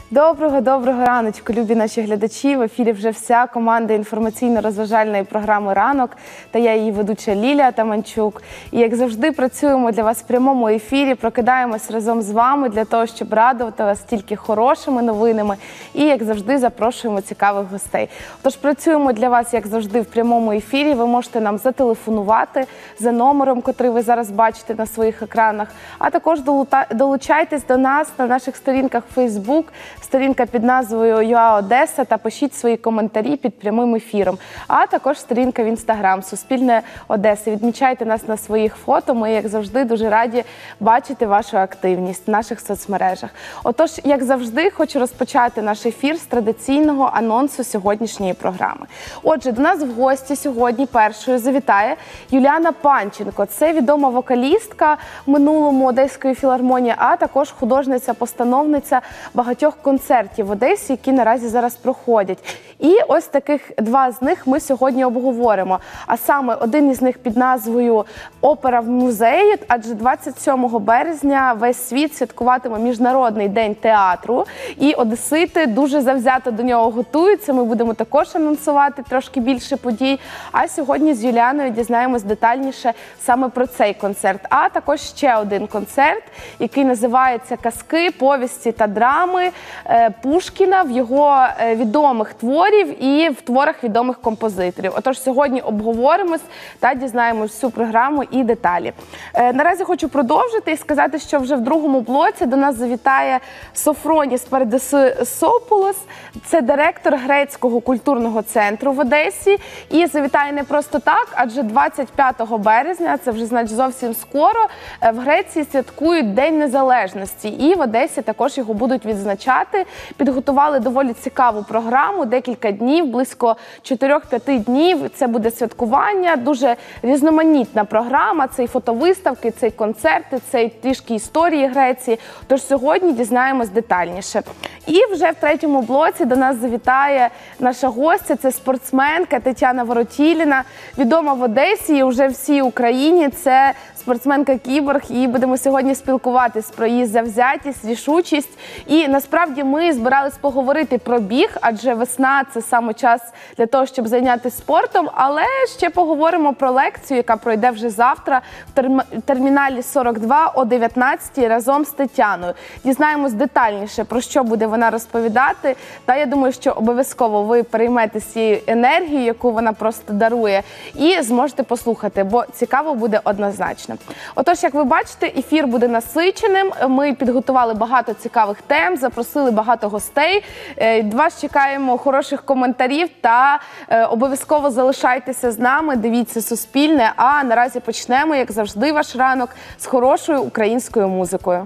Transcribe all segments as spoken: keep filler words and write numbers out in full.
Доброго-доброго раночку, любі наші глядачі. В ефірі вже вся команда інформаційно-розважальної програми «Ранок» та я її ведуча Лілія Таманчук. І як завжди працюємо для вас в прямому ефірі, прокидаємось разом з вами для того, щоб радувати вас тільки хорошими новинами і, як завжди, запрошуємо цікавих гостей. Тож працюємо для вас, як завжди, в прямому ефірі. Ви можете нам зателефонувати за номером, котрий ви зараз бачите на своїх екранах, а також долучайтесь до нас на наших сторінках в Facebook, сторінка під назвою ЮА Одеса, та пишіть свої коментарі під прямим ефіром. А також сторінка в Інстаграм Суспільне Одеси. Відмічайте нас на своїх фото. Ми, як завжди, дуже раді бачити вашу активність в наших соцмережах. Отож, як завжди, хочу розпочати наш ефір з традиційного анонсу сьогоднішньої програми. Отже, до нас в гості сьогодні першою завітає Юліана Панченко. Це відома вокалістка в минулому Одеської філармонії, а також художниця-постановниця багатьох концертів в Одесі, які наразі зараз проходять. І ось таких два з них ми сьогодні обговоримо. А саме один із них під назвою «Опера в музеї», адже двадцять сьомого березня весь світ святкуватиме Міжнародний день театру. І одесити дуже завзято до нього готуються. Ми будемо також анонсувати трошки більше подій. А сьогодні з Юліаною дізнаємось детальніше саме про цей концерт. А також ще один концерт, який називається «Казки, повісті та драми» Пушкіна, в його відомих творів і в творах відомих композиторів. Отож, сьогодні обговоримось та дізнаємось всю програму і деталі. Наразі хочу продовжити і сказати, що вже в другому блоці до нас завітає Софроніс Пардесопулос. Це директор Грецького культурного центру в Одесі. І завітає не просто так, адже двадцять п'ятого березня, це вже, значить, зовсім скоро, в Греції святкують День Незалежності. І в Одесі також його будуть відзначати. Підготували доволі цікаву програму, декілька днів, близько чотирьох-п'яти днів. Це буде святкування, дуже різноманітна програма. Це і фотовиставки, це і концерти, це і трішки історії Греції. Тож сьогодні дізнаємось детальніше. І вже в третьому блоці до нас завітає наша гостя, це спортсменка Тетяна Воротіліна, відома в Одесі і вже всій Україні. Це спортсменка-кіборг, і будемо сьогодні спілкуватись про її завзятість, рішучість. І насправді ми збирались поговорити про біг, адже весна – це саме час для того, щоб зайнятися спортом, але ще поговоримо про лекцію, яка пройде вже завтра в терміналі сорок два о дев'ятнадцятій разом з Тетяною. Дізнаємось детальніше, про що буде вона розповідати, та я думаю, що обов'язково ви переймете цією енергією, яку вона просто дарує, і зможете послухати, бо цікаво буде однозначно. Отож, як ви бачите, ефір буде насиченим. Ми підготували багато цікавих тем, запросили багато гостей. Від вас чекаємо хороших коментарів та е, обов'язково залишайтеся з нами, дивіться Суспільне. А наразі почнемо, як завжди, ваш ранок з хорошою українською музикою.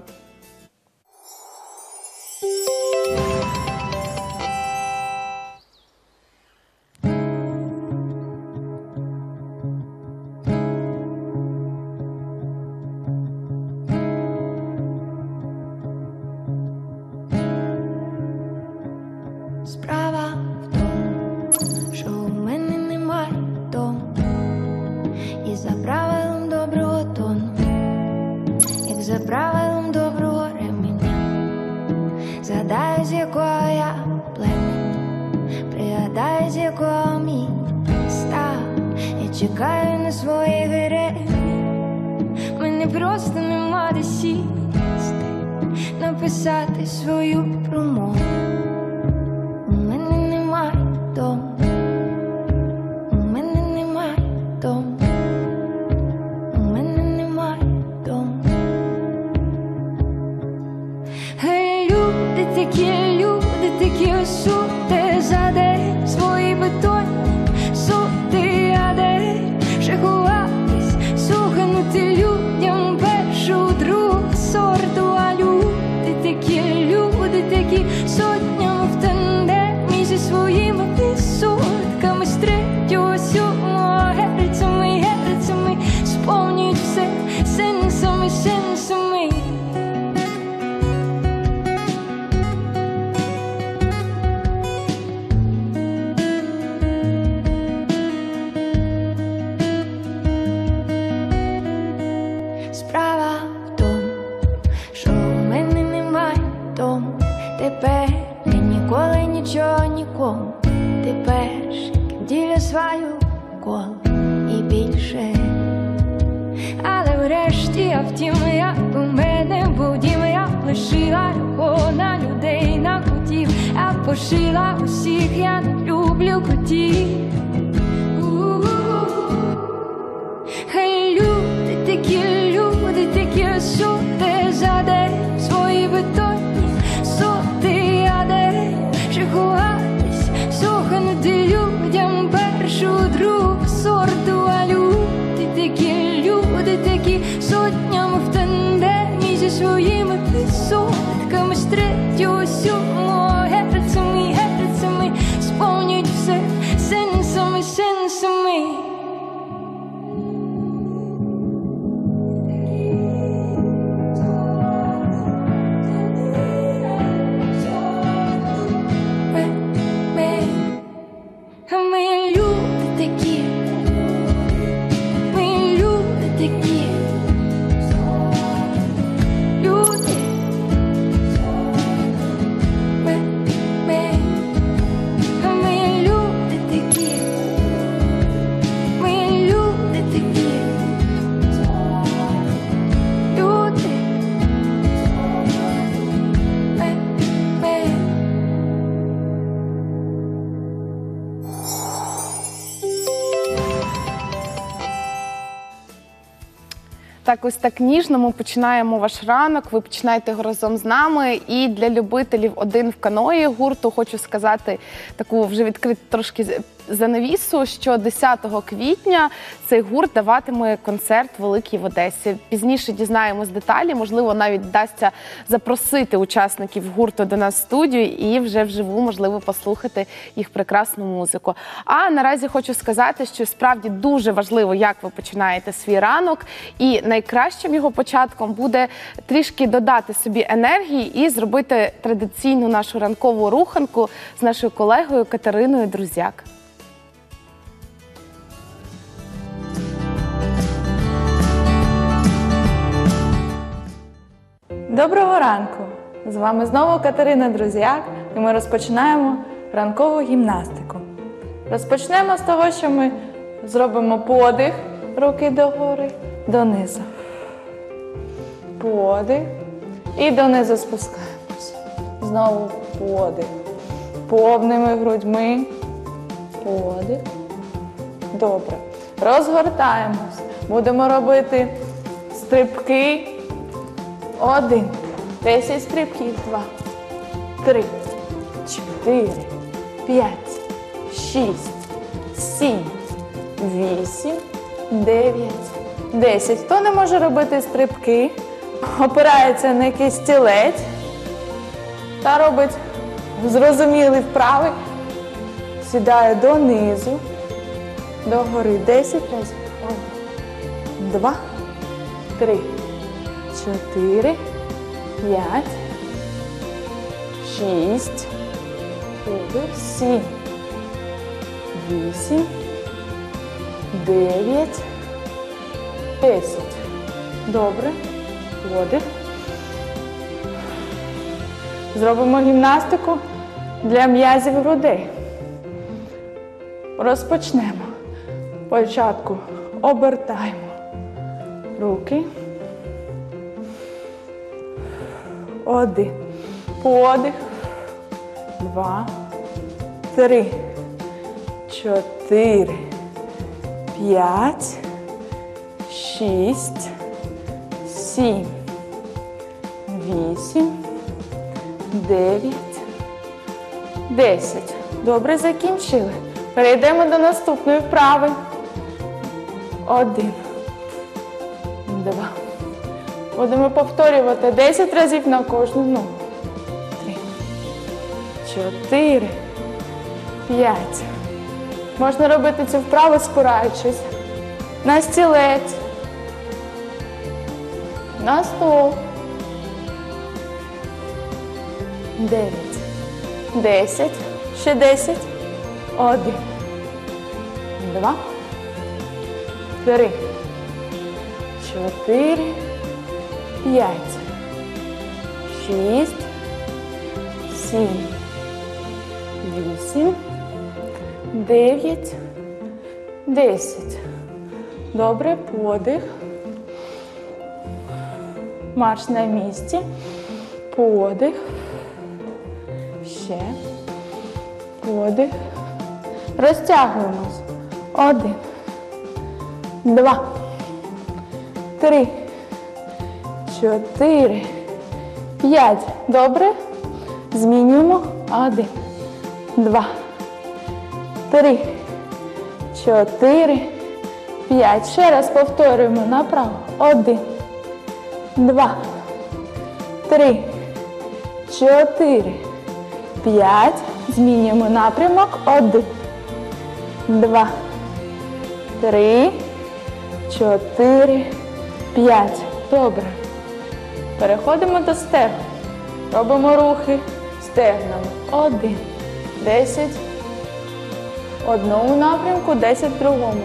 Справа в тому, що у мене немає дому, і за правилом доброго тону, як за правилом доброго ременя, згадаю, з якого я племені, пригадаю, з якого мій став. Я чекаю на своїх героїв, мене просто нема де сісти, написати свою промову. Дом. У мене немає дому. У мене немає дому. Гей, люди такі, люди такі, сути за день свої бетонні сути, а де вже ховатись, суханути людям першу, другу сорту, а люди такі, люди такі, сотнями в тандемі зі своїми сутками з третього, сьомого герцями, герцями сповнюють все сенсами, сенсами. Справа в тому, що у мене немає дому тепер. нічого нікому. Ти перший діля свою коло і більше. Але врешті, а втім, як у мене був дім, я лишила його на людей, на котів, а пошила усіх, я не люблю котів. Хай люди такі, люди такі, суди за день свої бетонні соти, я де ще ховатись, сохнути людям першу, другу сорту, а люди такі, люди такі, сотнями в тандемі зі своїми висотками, з третього, сьомого герцами, герцами, сповнюють все сенсами, сенсами. Так, ось так ніжно ми починаємо ваш ранок, ви починаєте його разом з нами. І для любителів «Один в каної» гурту хочу сказати таку вже відкрити трошки занавісу, що десятого квітня цей гурт даватиме концерт великий в Одесі. Пізніше дізнаємось деталі, можливо, навіть вдасться запросити учасників гурту до нас в студію і вже вживу, можливо, послухати їх прекрасну музику. А наразі хочу сказати, що справді дуже важливо, як ви починаєте свій ранок, і найкращим його початком буде трішки додати собі енергії і зробити традиційну нашу ранкову руханку з нашою колегою Катериною Друзяк. Доброго ранку! З вами знову Катерина Друзяк, і ми розпочинаємо ранкову гімнастику. Розпочнемо з того, що ми зробимо подих, руки догори, донизу. Подих і донизу спускаємося. Знову подих. Повними грудьми. Подих. Добре. Розгортаємось. Будемо робити стрибки. Один. Десять стрибків. Два. Три. Чотири. П'ять. Шість. Сім. Вісім. Дев'ять. Десять. Хто не може робити стрибки, опирається на якийсь стілець та робить зрозумілий вправи. Сідає донизу, догори. Десять разів. Один. Два. Три. Чотири, п'ять, шість, сім, вісім, дев'ять, десять. Добре. Подих. Зробимо гімнастику для м'язів грудей. Розпочнемо. Спочатку обертаємо руки. Один. Подих. Два. Три. Чотири. П'ять. Шість. Сім. Вісім. Дев'ять. Десять. Добре, закінчили. Перейдемо до наступної вправи. Один. Два. Будемо повторювати десять разів на кожну ногу. Три. Чотири. П'ять. Можна робити цю вправу, спираючись на стілець, на стол. Дев'ять. Десять. Ще десять. Один. Два. Три. Чотири. П'ять. Шість. Сім. вісім, дев'ять, десять. Добре, подих. Марш на місці. Подих. Ще. Подих. Розтягуємось. Один. Два. Три. Чотири. П'ять. Добре. Змінюємо. Один. Два. Три. Чотири. П'ять. Ще раз повторюємо направо. Один. Два. Три. Чотири. П'ять. Змінюємо напрямок. Один. Два. Три. Чотири. П'ять. Добре. Переходимо до стегон. Робимо рухи стегнами. Один. Десять. Одному напрямку, десять другому.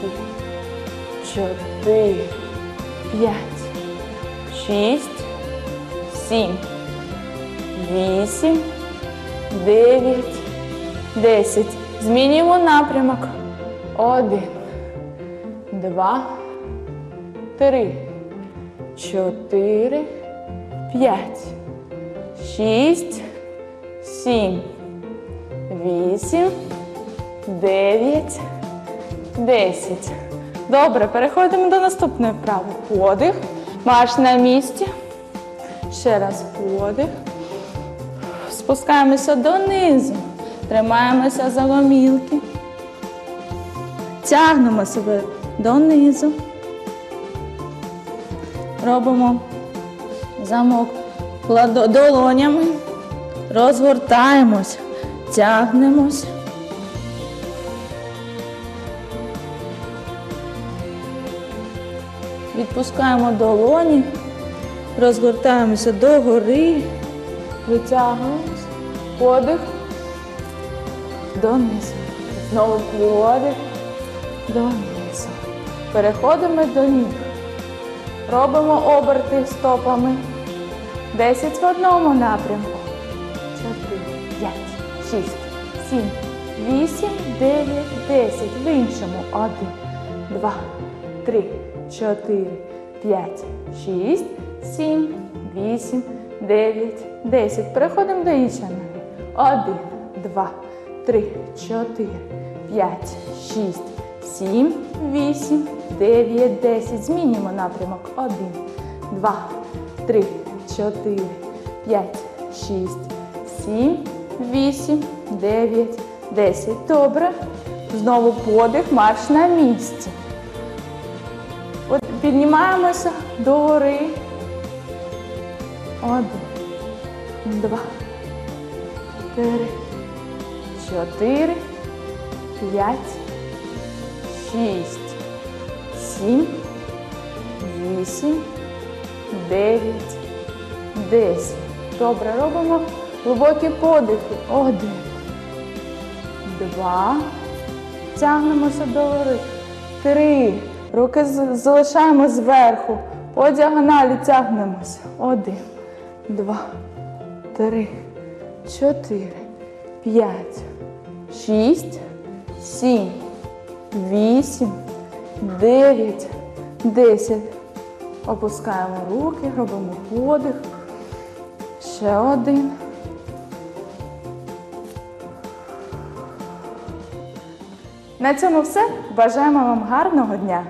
Чотири. П'ять. Шість. Сім. Вісім. Дев'ять. Десять. Змінюємо напрямок. Один. Два. Три. Чотири. П'ять. Шість. Сім. Вісім. Дев'ять. Десять. Добре, переходимо до наступної вправи. Подих. Марш на місці. Ще раз подих. Спускаємося донизу. Тримаємося за гомілки. Тягнемо себе донизу. Робимо замок долонями. Розгортаємось. Тягнемось. Відпускаємо долоні. Розгортаємося догори. Витягуємось. Подих. Донизу. Знову подих. Донизу. Переходимо до ніг. Робимо оберти стопами. Десять в одному напрямку. Чотири, п'ять, шість, сім, вісім, дев'ять, десять. В іншому. Один, два, три, чотири, п'ять, шість, сім, вісім, дев'ять, десять. Переходимо до іншої ноги. Один, два, три, чотири, п'ять, шість, сім, вісім, дев'ять, десять. Змінюємо напрямок. Один, два, три, чотири, п'ять, шість, сім, вісім, дев'ять, десять. Добре. Знову подих, марш на місці. От піднімаємося догори. Один, два, три, чотири, п'ять, шість, сім, вісім, дев'ять, десять. Добре, робимо глибокі подихи. Один, два, тягнемося догори. Три. Руки залишаємо зверху. По діагоналі тягнемося. Один, два, три, чотири, п'ять, шість, сім, вісім, дев'ять, десять. Опускаємо руки, робимо подих. Ще один. На цьому все. Бажаємо вам гарного дня!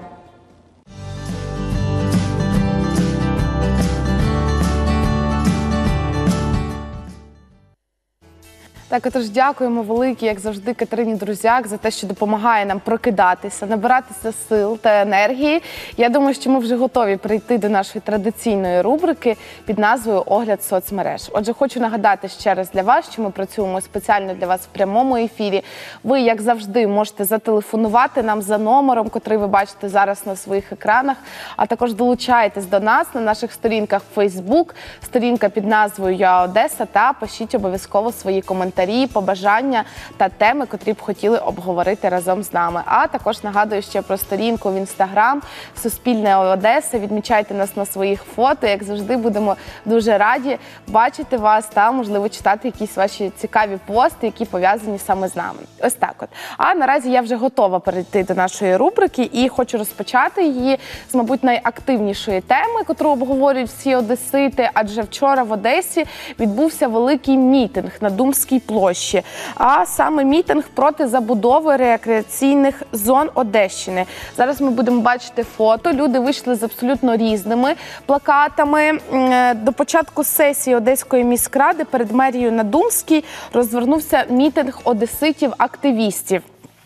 Так, отож, дякуємо велике, як завжди, Катерині Друзяк за те, що допомагає нам прокидатися, набиратися сил та енергії. Я думаю, що ми вже готові прийти до нашої традиційної рубрики під назвою «Огляд соцмереж». Отже, хочу нагадати ще раз для вас, що ми працюємо спеціально для вас в прямому ефірі. Ви, як завжди, можете зателефонувати нам за номером, котрий ви бачите зараз на своїх екранах, а також долучайтесь до нас на наших сторінках в Фейсбук, сторінка під назвою «Я Одеса», та пишіть обов'язково свої коментарі. коментарі, побажання та теми, котрі б хотіли обговорити разом з нами. А також нагадую ще про сторінку в Інстаграм «Суспільне Одеса». Відмічайте нас на своїх фото. Як завжди, будемо дуже раді бачити вас та, можливо, читати якісь ваші цікаві пости, які пов'язані саме з нами. Ось так от. А наразі я вже готова перейти до нашої рубрики і хочу розпочати її з, мабуть, найактивнішої теми, котру обговорюють всі одесити, адже вчора в Одесі відбувся великий мітинг на Думській площі, а саме мітинг проти забудови рекреаційних зон Одещини. Зараз ми будемо бачити фото. Люди вийшли з абсолютно різними плакатами. До початку сесії Одеської міськради перед мерією на Думській розвернувся мітинг одеситів-активістів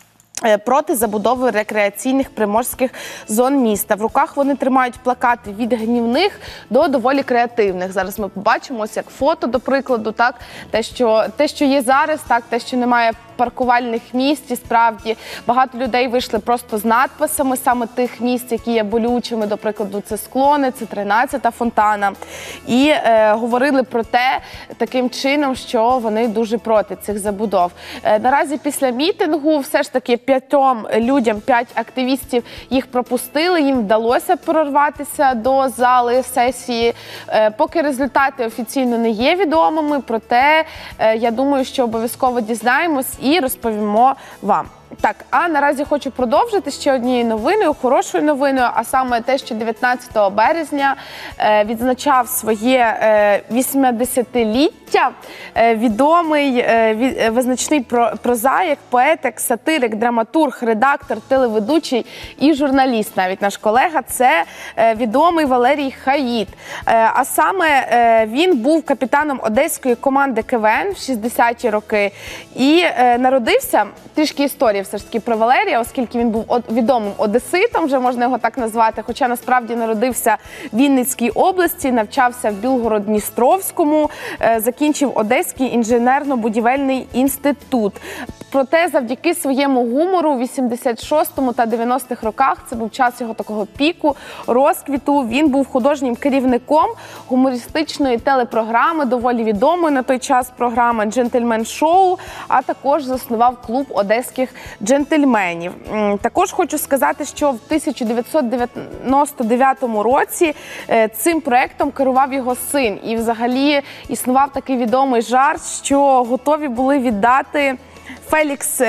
проти забудови рекреаційних приморських зон міста. В руках вони тримають плакати від гнівних до доволі креативних. Зараз ми побачимо, ось як фото, до прикладу, так, те, що, те, що є зараз, так, те, що немає паркувальних місць, і справді багато людей вийшли просто з надписами саме тих місць, які є болючими, до прикладу, це Склони, це тринадцята фонтана. І е, говорили про те таким чином, що вони дуже проти цих забудов. Е, наразі після мітингу все ж таки п'ятьом людям, п'ять активістів їх пропустили, їм вдалося прорватися до зали сесії. Е, поки результати офіційно не є відомими, проте е, я думаю, що обов'язково дізнаємось і розповімо вам. Так, а наразі хочу продовжити ще однією новиною, хорошою новиною, а саме те, що дев'ятнадцятого березня е, відзначав своє е, вісімдесятиліття е, відомий е, від, визначний про, прозаїк, поетик, сатирик, драматург, редактор, телеведучий і журналіст, навіть наш колега, це е, відомий Валерій Хаїт. Е, а саме е, він був капітаном одеської команди ка ве ен в шістдесяті роки і е, народився, трішки історії все ж таки про Валерія, оскільки він був відомим одеситом, вже можна його так назвати, хоча насправді народився в Вінницькій області, навчався в Білгород-Дністровському, закінчив Одеський інженерно-будівельний інститут. Проте завдяки своєму гумору у вісімдесят шостому та дев'яностих роках, це був час його такого піку, розквіту, він був художнім керівником гумористичної телепрограми, доволі відомої на той час програми «Джентльмен-шоу», а також заснував клуб одеських джентльменів. Також хочу сказати, що в тисяча дев'ятсот дев'яносто дев'ятому році цим проєктом керував його син. І взагалі існував такий відомий жарт, що готові були віддати Фелікс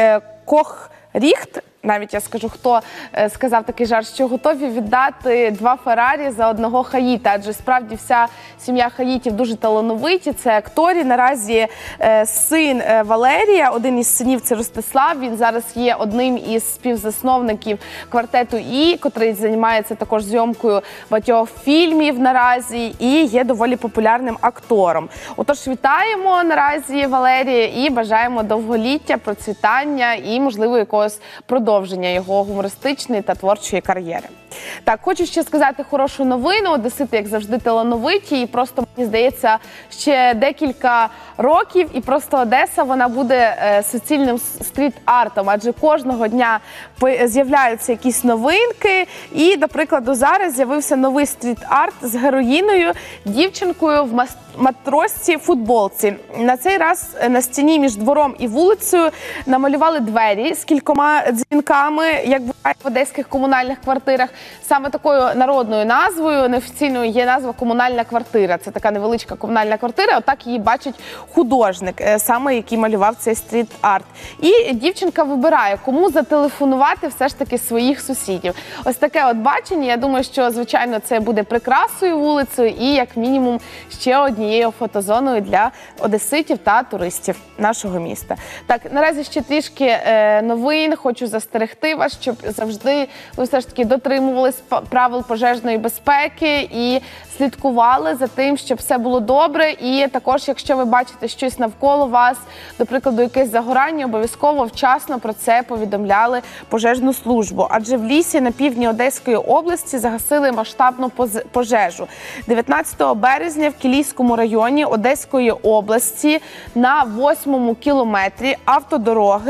Кох-Ріхт, навіть я скажу, хто е, сказав такий жарт, що готові віддати два Феррарі за одного Хаїта, адже справді вся сім'я Хаїтів дуже талановиті, це актори. Наразі е, син е, Валерія, один із синів, це Ростислав, він зараз є одним із співзасновників квартету І, котрий займається також зйомкою багатьох фільмів наразі і є доволі популярним актором. Отож, вітаємо наразі Валерія і бажаємо довголіття, процвітання і, можливо, якогось продовження продовження його гумористичної та творчої кар'єри. Так, хочу ще сказати хорошу новину. Одесити, як завжди, талановиті, і просто, мені здається, ще декілька років, і просто Одеса, вона буде е, суцільним стріт-артом, адже кожного дня з'являються якісь новинки, і, до прикладу, зараз з'явився новий стріт-арт з героїною, дівчинкою в матросці футболці. На цей раз на стіні між двором і вулицею намалювали двері з кількома дзвінками, як буває в одеських комунальних квартирах. Саме такою народною назвою, неофіційною, є назва «Комунальна квартира». Це така невеличка комунальна квартира, отак її бачить художник, саме який малював цей стріт-арт. І дівчинка вибирає, кому зателефонувати все ж таки своїх сусідів. Ось таке от бачення. Я думаю, що, звичайно, це буде прикрасою вулицею і, як мінімум, ще однією фотозоною для одеситів та туристів нашого міста. Так, наразі ще трішки е, новин. Хочу застерегти вас, щоб завжди ви все ж таки дотримувались правил пожежної безпеки і слідкували за тим, щоб все було добре. І також, якщо ви бачите щось навколо вас, до прикладу, якесь загорання, обов'язково вчасно про це повідомляли пожежну службу. Адже в лісі на півдні Одеської області загасили масштабну пожежу. дев'ятнадцятого березня в Кілійському районі Одеської області на восьмому кілометрі автодороги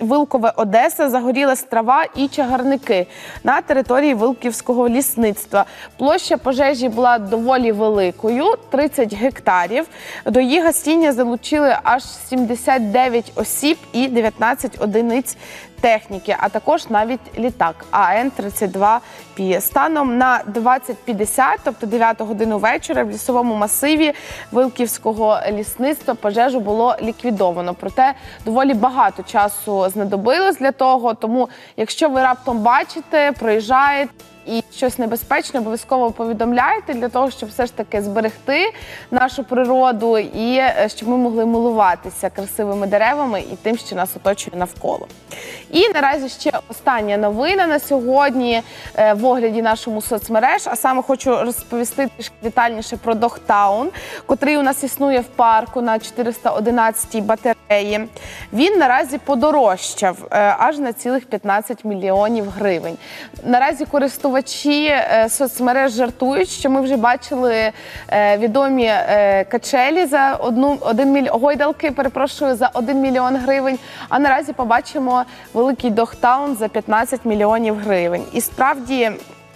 Вилкове Одеса загорілась трава і чагарники на території Вилківського лісництва. Площа пожежі була доволі великою – тридцять гектарів. До її гасіння залучили аж сімдесят дев'ять осіб і дев'ятнадцять одиниць техніки, а також навіть літак А Н тридцять два Пі. Станом на двадцять п'ятдесят, тобто дев'яту годину вечора, в лісовому масиві Вилківського лісництва пожежу було ліквідовано. Проте доволі багато часу знадобилось для того, тому якщо ви раптом бачите, проїжджаєте і щось небезпечне, обов'язково повідомляйте для того, щоб все ж таки зберегти нашу природу і щоб ми могли милуватися красивими деревами і тим, що нас оточує навколо. І наразі ще остання новина на сьогодні в огляді нашому соцмереж, а саме хочу розповісти трішки детальніше про Догтаун, котрий у нас існує в парку на чотириста одинадцятій батареї. Він наразі подорожчав аж на цілих п'ятнадцять мільйонів гривень. Наразі користувачі соцмереж жартують, що ми вже бачили відомі качелі за одну, один міль... гойдалки, перепрошую, за один мільйон гривень, а наразі побачимо великий Догтаун за п'ятнадцять мільйонів гривень. І справді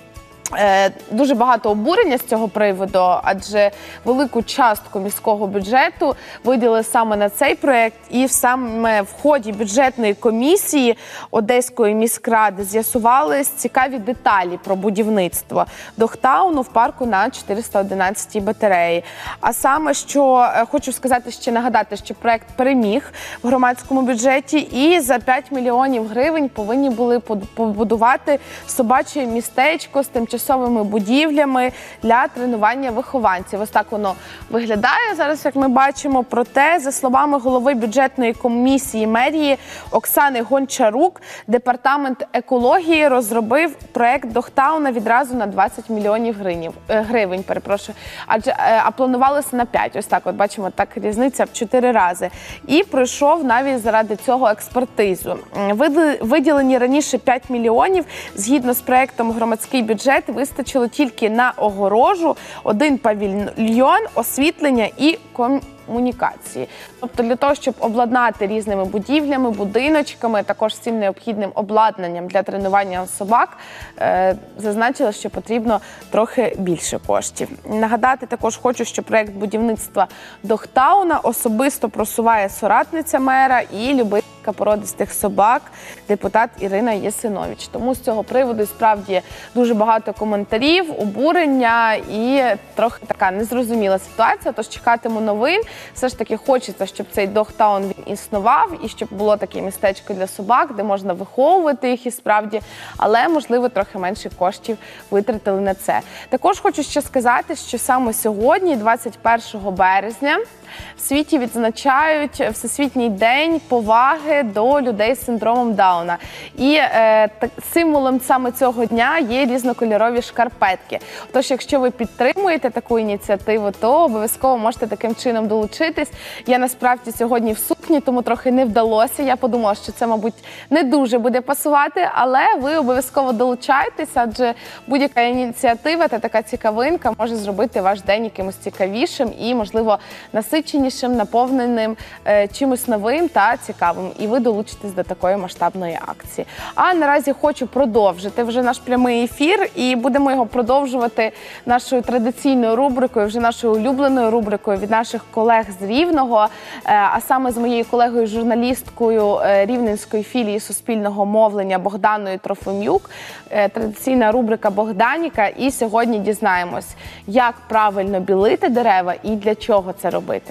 дуже багато обурення з цього приводу, адже велику частку міського бюджету виділили саме на цей проєкт, і саме в ході бюджетної комісії Одеської міськради з'ясувались цікаві деталі про будівництво Догтауну в парку на чотириста одинадцятій батареї. А саме, що хочу сказати, ще нагадати, що проєкт переміг в громадському бюджеті, і за п'ять мільйонів гривень повинні були побудувати собаче містечко з тимчасовим тимчасовими будівлями для тренування вихованців. Ось так воно виглядає зараз, як ми бачимо. Проте, за словами голови бюджетної комісії мерії Оксани Гончарук, департамент екології розробив проект Догтауна відразу на двадцять мільйонів гривень, перепрошую, адже а планувалося на п'ять. Ось так, от бачимо, так різниця в чотири рази. І пройшов навіть заради цього експертизу. Виділені раніше п'ять мільйонів, згідно з проектом громадський бюджет вистачило тільки на огорожу, один павільйон, освітлення і комунікації. Тобто для того, щоб обладнати різними будівлями, будиночками, також всім необхідним обладнанням для тренування собак, е, зазначили, що потрібно трохи більше коштів. Нагадати також хочу, що проєкт будівництва Догтауна особисто просуває соратниця мера і любителька породистих собак, депутат Ірина Єсинович. Тому з цього приводу справді дуже багато коментарів, обурення і трохи така незрозуміла ситуація, тож чекатиму новин. Все ж таки хочеться, щоб цей Догтаун він існував і щоб було таке містечко для собак, де можна виховувати їх і справді, але, можливо, трохи менше коштів витратили на це. Також хочу ще сказати, що саме сьогодні, двадцять першого березня, в світі відзначають Всесвітній день поваги до людей з синдромом Дауна. І е, так, символом саме цього дня є різнокольорові шкарпетки. Тож, якщо ви підтримуєте таку ініціативу, то обов'язково можете таким чином долучитись. Я насправді сьогодні в сукні, тому трохи не вдалося. Я подумала, що це, мабуть, не дуже буде пасувати, але ви обов'язково долучайтеся, адже будь-яка ініціатива та така цікавинка може зробити ваш день якимось цікавішим і, можливо, насиченішим, наповненим е, чимось новим та цікавим. І ви долучитесь до такої масштабної акції. А наразі хочу продовжити вже наш прямий ефір, і будемо його продовжувати нашою традиційною рубрикою, вже нашою улюбленою рубрикою від наших колег з Рівного, а саме з моєю колегою-журналісткою Рівненської філії Суспільного мовлення Богданою Трофимюк. Традиційна рубрика «Богданіка». І сьогодні дізнаємось, як правильно білити дерева і для чого це робити.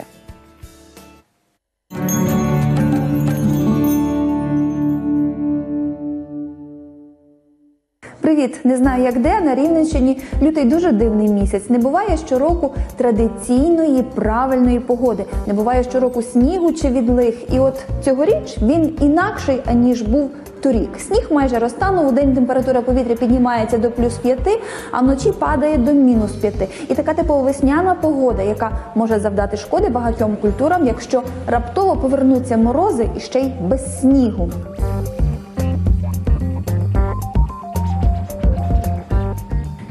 Привіт! Не знаю, як де, на Рівненщині лютий дуже дивний місяць. Не буває щороку традиційної, правильної погоди. Не буває щороку снігу чи відлиг. І от цьогоріч він інакший, аніж був торік. Сніг майже розтанув, у день температура повітря піднімається до плюс п'яти, а вночі падає до мінус п'яти. І така типова весняна погода, яка може завдати шкоди багатьом культурам, якщо раптово повернуться морози і ще й без снігу.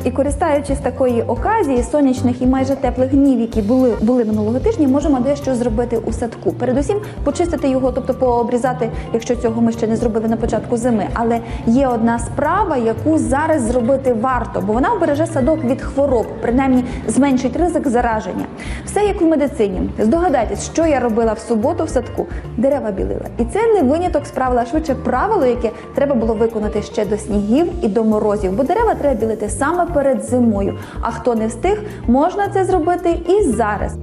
І користаючись такої оказії, сонячних і майже теплих днів, які були, були минулого тижня, можемо дещо зробити у садку. Передусім, почистити його, тобто пообрізати, якщо цього ми ще не зробили на початку зими. Але є одна справа, яку зараз зробити варто, бо вона вбереже садок від хвороб, принаймні зменшить ризик зараження. Все як в медицині. Здогадайтесь, що я робила в суботу в садку. Дерева білила. І це не виняток з правила, а швидше правило, яке треба було виконати ще до снігів і до морозів. Бо дерева треба білити саме перед зимою. А хто не встиг, можна це зробити і зараз.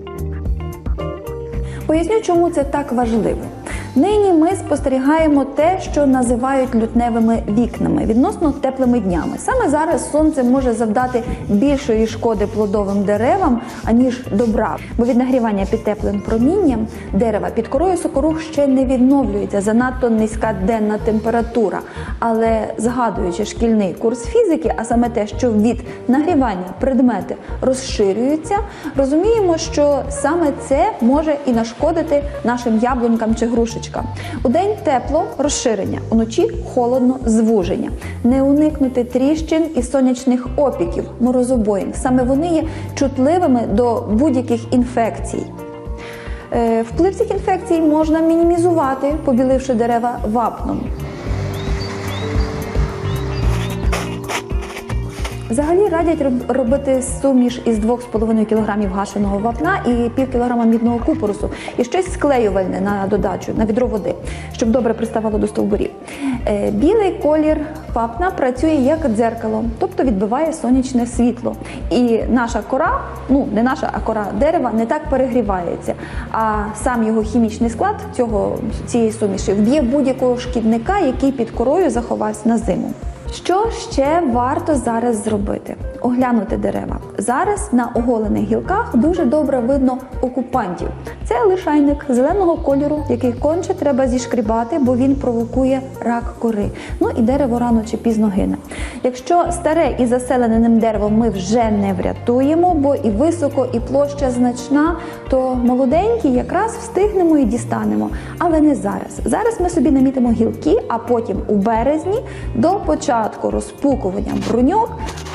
Поясню, чому це так важливо. Нині ми спостерігаємо те, що називають лютневими вікнами, відносно теплими днями. Саме зараз сонце може завдати більшої шкоди плодовим деревам, аніж добра. Бо від нагрівання під теплим промінням дерева під корою сокорух ще не відновлюється, занадто низька денна температура. Але згадуючи шкільний курс фізики, а саме те, що від нагрівання предмети розширюються, розуміємо, що саме це може і нашкодити нашим яблунькам чи грушечкам. Удень тепло – розширення, уночі холодно – звуження. Не уникнути тріщин і сонячних опіків, морозобоїн. Саме вони є чутливими до будь-яких інфекцій. Вплив цих інфекцій можна мінімізувати, побіливши дерева вапном. Взагалі радять робити суміш із двох з половиною кілограмів гашеного вапна і пів кілограма мідного купорусу і щось склеювальне на додачу, на відро води, щоб добре приставало до стовбурів. Білий колір вапна працює як дзеркало, тобто відбиває сонячне світло. І наша кора, ну не наша, а кора дерева не так перегрівається, а сам його хімічний склад цього, цієї суміші вб'є будь-якого шкідника, який під корою заховався на зиму. Що ще варто зараз зробити? Оглянути дерева. Зараз на оголених гілках дуже добре видно окупантів. Це лишайник зеленого кольору, який конче треба зішкрібати, бо він провокує рак кори. Ну і дерево рано чи пізно гине. Якщо старе і заселене ним дерево ми вже не врятуємо, бо і високо, і площа значна, то молоденькі якраз встигнемо і дістанемо. Але не зараз. Зараз ми собі намітимо гілки, а потім у березні до початку розпукування бруньок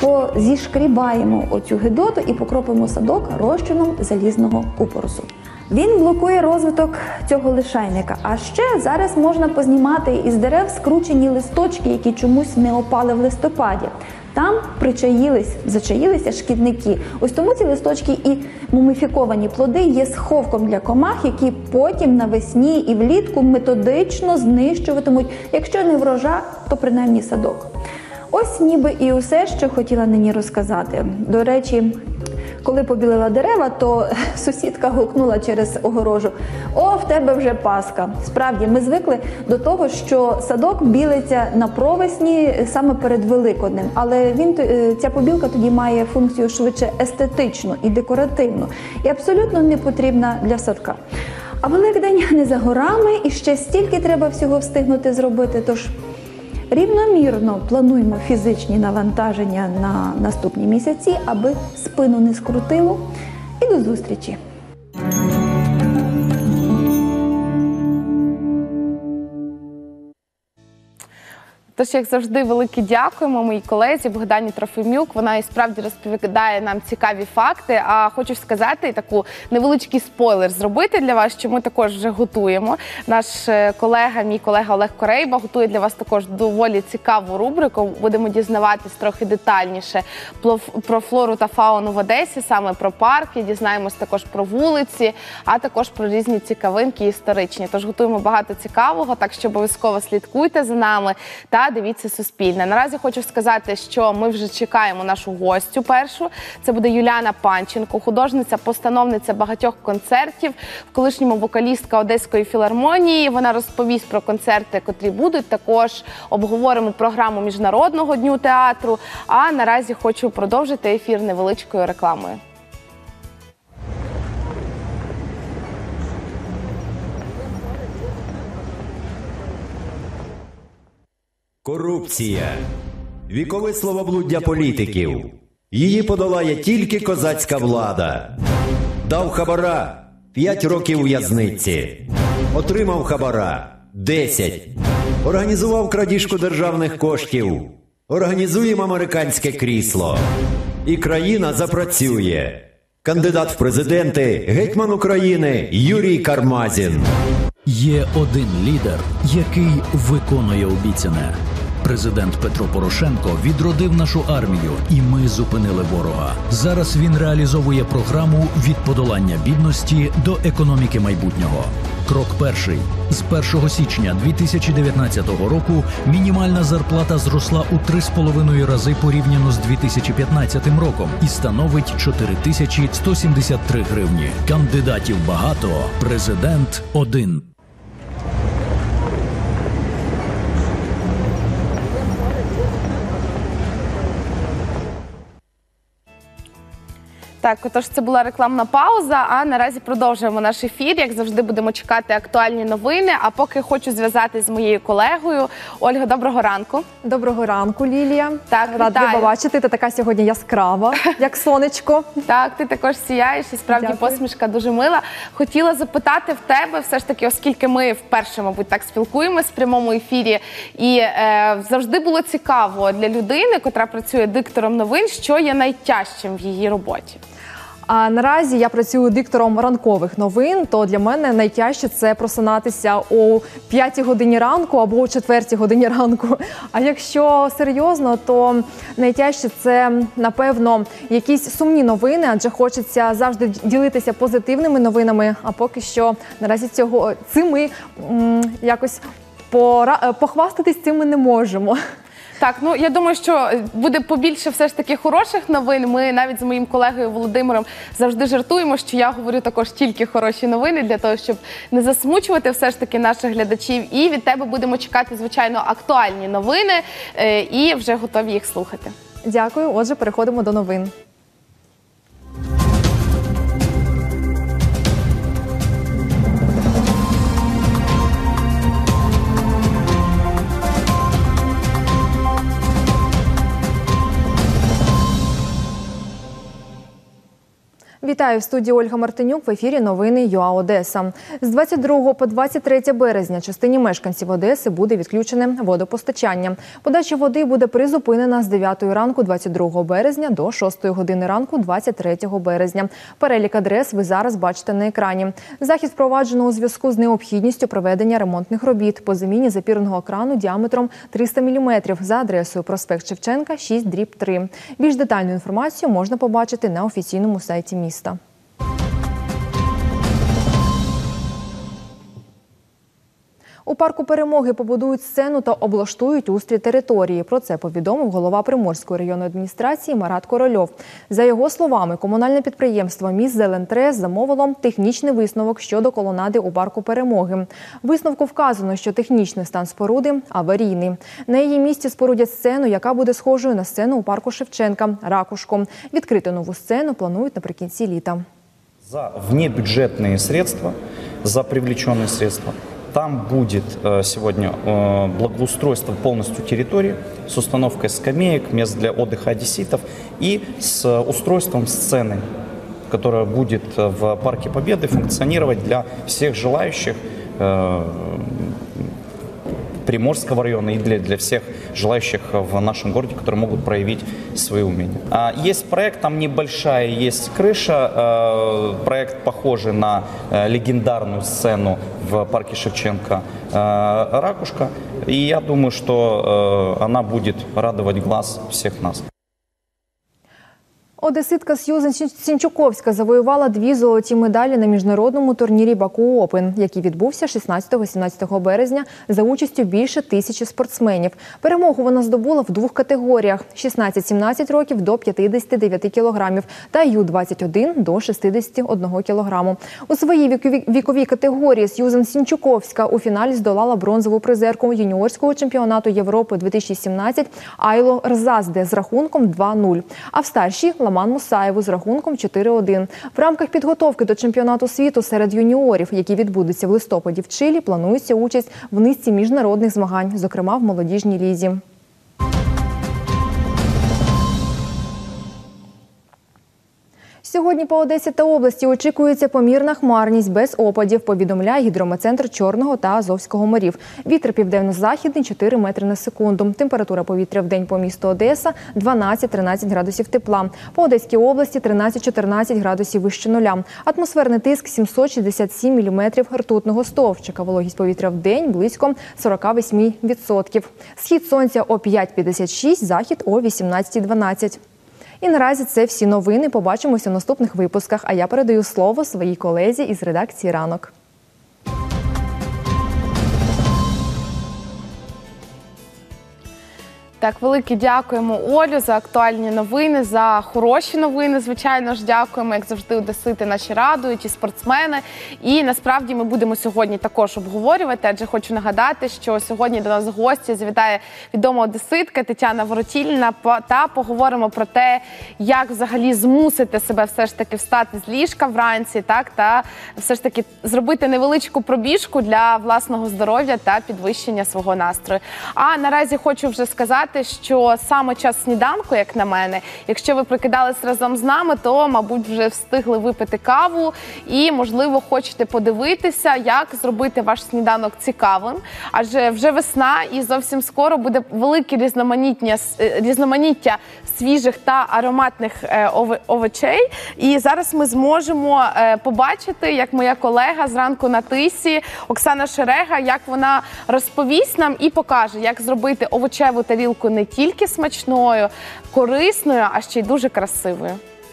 зішкрібаємо оцю гидоту і покропимо садок розчином залізного купорусу. Він блокує розвиток цього лишайника. А ще зараз можна познімати із дерев скручені листочки, які чомусь не опали в листопаді. Там причаїлись, зачаїлися шкідники. Ось тому ці листочки і муміфіковані плоди є сховком для комах, які потім навесні і влітку методично знищуватимуть, якщо не врожа, то принаймні садок. Ось ніби і усе, що хотіла нині розказати. До речі, коли побілила дерева, то сусідка гукнула через огорожу: «О, в тебе вже Пасха». Справді, ми звикли до того, що садок білиться на провесні саме перед Великоднем. Але він, ця побілка тоді має функцію швидше естетичну і декоративну. І абсолютно не потрібна для садка. А Великдень не за горами, і ще стільки треба всього встигнути зробити, тож рівномірно плануємо фізичні навантаження на наступні місяці, аби спину не скрутило. І до зустрічі! Тож, як завжди, велике дякуємо моїй колезі Богдані Трофимюк. Вона і справді розповідає нам цікаві факти. А хочу сказати, таку невеличкий спойлер зробити для вас, що ми також вже готуємо. Наш колега, мій колега Олег Корейба готує для вас також доволі цікаву рубрику. Будемо дізнаватись трохи детальніше про флору та фауну в Одесі, саме про парки, дізнаємось також про вулиці, а також про різні цікавинки історичні. Тож готуємо багато цікавого, так що обов'язково слідкуйте за нами та дивіться Суспільне. Наразі хочу сказати, що ми вже чекаємо нашу гостю першу. Це буде Юліана Панченко, художниця, постановниця багатьох концертів, в колишньому вокалістка Одеської філармонії. Вона розповість про концерти, котрі будуть. Також обговоримо програму Міжнародного дню театру. А наразі хочу продовжити ефір невеличкою рекламою. Корупція – вікове словоблуддя політиків. Її подолає тільки козацька влада. Дав хабара – п'ять років в'язниці. Отримав хабара – десять. Організував крадіжку державних коштів Організуємо американське крісло. І країна запрацює. Кандидат в президенти, гетьман України Юрій Кармазін. Є один лідер, який виконує обіцяне. Президент Петро Порошенко відродив нашу армію, і ми зупинили ворога. Зараз він реалізовує програму «Від подолання бідності до економіки майбутнього». Крок перший. З першого січня дві тисячі дев'ятнадцятого року мінімальна зарплата зросла у три з половиною рази порівняно з дві тисячі п'ятнадцятим роком і становить чотири тисячі сто сімдесят три гривні. Кандидатів багато, президент один. Так, отож, це була рекламна пауза, а наразі продовжуємо наш ефір. Як завжди, будемо чекати актуальні новини. А поки хочу зв'язатись з моєю колегою. Ольга, доброго ранку. Доброго ранку, Лілія. Так, рада вітаю. побачити. Ти така сьогодні яскрава, як сонечко. Так, ти також сіяєш, і справді Дякую. посмішка дуже мила. Хотіла запитати в тебе, все ж таки, оскільки ми вперше, мабуть, так спілкуємось в прямому ефірі, і е, завжди було цікаво для людини, котра працює диктором новин, що є найтяжчим в її роботі. А наразі я працюю диктором ранкових новин, то для мене найтяжче це просинатися о п'ятій годині ранку або о четвертій годині ранку. А якщо серйозно, то найтяжче це, напевно, якісь сумні новини, адже хочеться завжди ділитися позитивними новинами, а поки що наразі цього цим ми м, якось пора, похвастатись цим ми не можемо. Так, ну я думаю, що буде побільше все ж таки хороших новин. Ми навіть з моїм колегою Володимиром завжди жартуємо, що я говорю також тільки хороші новини для того, щоб не засмучувати все ж таки наших глядачів. І від тебе будемо чекати, звичайно, актуальні новини е, і вже готові їх слухати. Дякую. Отже, переходимо до новин. Вітаю, в студії Ольга Мартинюк, в ефірі новини ЮА Одеса. З двадцять другого по двадцять третє березня частині мешканців Одеси буде відключене водопостачання. Подача води буде призупинена з дев'ятої ранку двадцять другого березня до шостої години ранку двадцять третього березня. Перелік адрес ви зараз бачите на екрані. Захід впроваджено у зв'язку з необхідністю проведення ремонтних робіт по заміні запірного крану діаметром триста міліметрів за адресою проспект Шевченка, шість дріб три. Більш детальну інформацію можна побачити на офіційному сайті міста. У парку Перемоги побудують сцену та облаштують устрій території. Про це повідомив голова Приморської районної адміністрації Марат Корольов. За його словами, комунальне підприємство «Міськзелентрес» замовило технічний висновок щодо колонади у парку Перемоги. В висновку вказано, що технічний стан споруди аварійний. На її місці спорудять сцену, яка буде схожою на сцену у парку Шевченка – «Ракушко». Відкрити нову сцену планують наприкінці літа. За внебюджетные средства, за привлеченные средства, там будет э, сегодня э, благоустройство полностью территории с установкой скамеек, мест для отдыха одесситов и с устройством сцены, которая будет в Парке Победы функционировать для всех желающих э, Приморского района и для, для всех желающих в нашем городе, которые могут проявить свои умения. А, есть проект, там небольшая есть крыша, э, проект похожий на э, легендарную сцену в парке Шевченко э, «Ракушка», и я думаю, что э, она будет радовать глаз всех нас. Одеситка Сьюзен Сінчуковська завоювала дві золоті медалі на міжнародному турнірі «Баку Опен», який відбувся шістнадцятого-сімнадцятого березня за участю більше тисячі спортсменів. Перемогу вона здобула в двох категоріях – шістнадцять-сімнадцять років до п'ятдесят дев'ять кілограмів та Ю двадцять один до шістдесят один кілограму. У своїй віковій, віковій категорії Сьюзен Сінчуковська у фіналі здолала бронзову призерку юніорського чемпіонату Європи дві тисячі сімнадцять Айло Рзазде з рахунком два нуль, а в старшій – Ламан Мусаєву з рахунком чотири один. В рамках підготовки до чемпіонату світу серед юніорів, які відбудуться в листопаді в Чилі, планується участь в низці міжнародних змагань, зокрема в молодіжній лізі. Сьогодні по Одесі та області очікується помірна хмарність без опадів, повідомляє гідрометцентр Чорного та Азовського морів. Вітер південно-західний – чотири метри на секунду. Температура повітря в день по місту Одеса – дванадцять-тринадцять градусів тепла. По Одеській області – тринадцять-чотирнадцять градусів вище нуля. Атмосферний тиск – сімсот шістдесят сім міліметрів ртутного стовпчика. Вологість повітря в день – близько сорок вісім відсотків. Схід сонця о п'ять п'ятдесят шість, захід о вісімнадцять дванадцять. І наразі це всі новини. Побачимося в наступних випусках. А я передаю слово своїй колезі із редакції «Ранок». Так, велике дякуємо Олю за актуальні новини, за хороші новини, звичайно ж, дякуємо, як завжди, одесити наші радують, і спортсмени. І насправді ми будемо сьогодні також обговорювати, адже хочу нагадати, що сьогодні до нас в гості завітає відома одеситка Тетяна Воротільна, та поговоримо про те, як взагалі змусити себе все ж таки встати з ліжка вранці, так, та все ж таки зробити невеличку пробіжку для власного здоров'я та підвищення свого настрою. А наразі хочу вже сказати, що саме час сніданку, як на мене, якщо ви прикидались разом з нами, то, мабуть, вже встигли випити каву і, можливо, хочете подивитися, як зробити ваш сніданок цікавим. Адже вже весна і зовсім скоро буде велике різноманіття, різноманіття свіжих та ароматних овочей. І зараз ми зможемо побачити, як моя колега зранку на тисі, Оксана Шерега, як вона розповість нам і покаже, як зробити овочеву тарілку не тільки смачною, корисною, а ще й дуже красивою.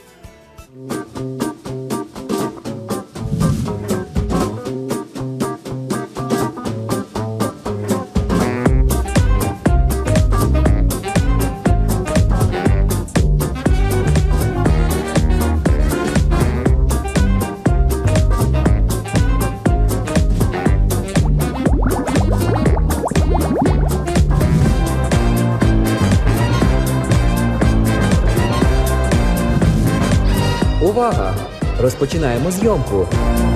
Увага! Розпочинаємо зйомку.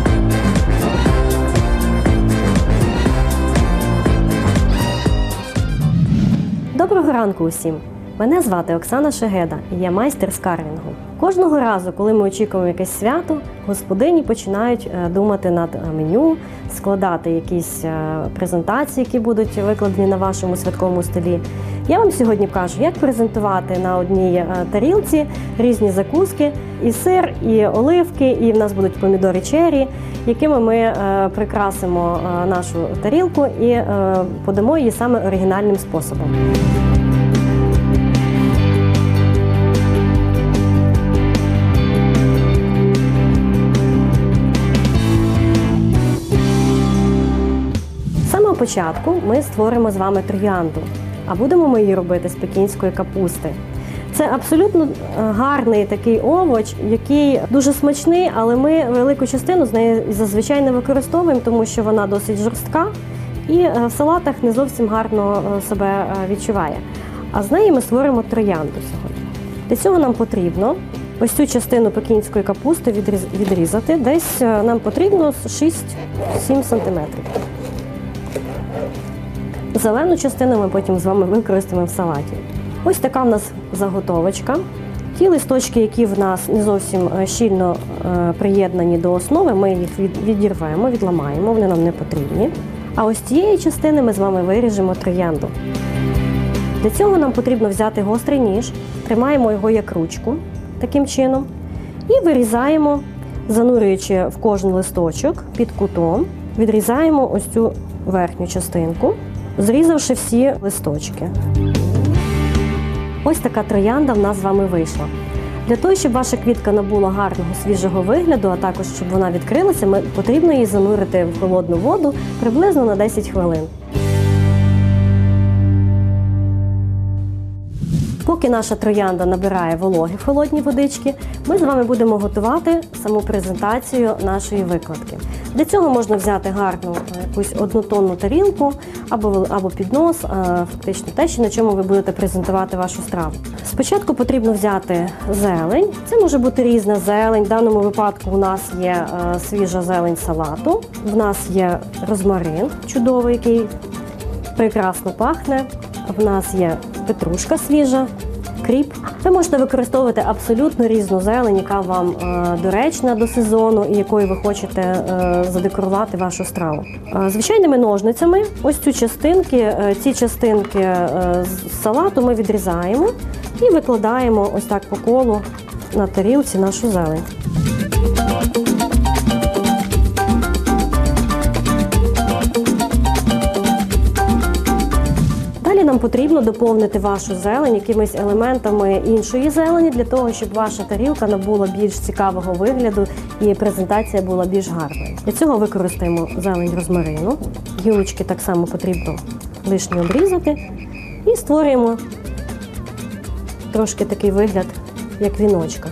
Доброго ранку усім! Мене звати Оксана Шегеда і я майстер з карвінгу. Кожного разу, коли ми очікуємо якесь свято, господині починають думати над меню, складати якісь презентації, які будуть викладені на вашому святковому столі. Я вам сьогодні покажу, як презентувати на одній тарілці різні закуски, і сир, і оливки, і в нас будуть помідори черрі, якими ми прикрасимо нашу тарілку і подамо її саме оригінальним способом. З самого початку ми створимо з вами троянду, а будемо ми її робити з пекінської капусти. Це абсолютно гарний такий овоч, який дуже смачний, але ми велику частину з неї зазвичай не використовуємо, тому що вона досить жорстка і в салатах не зовсім гарно себе відчуває. А з неї ми створимо троянду сьогодні. Для цього нам потрібно ось цю частину пекінської капусти відрізати. Десь нам потрібно шість-сім сантиметрів. Зелену частину ми потім з вами використаємо в салаті. Ось така в нас заготовочка. Ті листочки, які в нас не зовсім щільно приєднані до основи, ми їх відірвемо, відламаємо, вони нам не потрібні. А ось цієї частини ми з вами виріжемо троянду. Для цього нам потрібно взяти гострий ніж, тримаємо його як ручку, таким чином, і вирізаємо, занурюючи в кожен листочок під кутом, відрізаємо ось цю верхню частинку, зрізавши всі листочки. Ось така троянда в нас з вами вийшла. Для того, щоб ваша квітка набула гарного свіжого вигляду, а також щоб вона відкрилася, ми, потрібно її занурити в холодну воду приблизно на десять хвилин. Поки наша троянда набирає вологи в холодній водички, ми з вами будемо готувати саму презентацію нашої викладки. Для цього можна взяти гарну якусь однотонну тарілку або, або піднос, фактично те, на чому ви будете презентувати вашу страву. Спочатку потрібно взяти зелень. Це може бути різна зелень. В даному випадку у нас є свіжа зелень салату, в нас є розмарин чудовий, який прекрасно пахне, в нас є петрушка свіжа, кріп. Ви можете використовувати абсолютно різну зелень, яка вам е, доречна до сезону і якою ви хочете е, задекорувати вашу страву. Е, звичайними ножницями ось цю частинки, е, ці частинки е, з салату ми відрізаємо і викладаємо ось так по колу на тарілці нашу зелень. Далі нам потрібно доповнити вашу зелень якимись елементами іншої зелені, для того, щоб ваша тарілка набула більш цікавого вигляду і презентація була більш гарною. Для цього використаємо зелень розмарину. Гілочки так само потрібно лишні обрізати. І створюємо трошки такий вигляд, як віночка.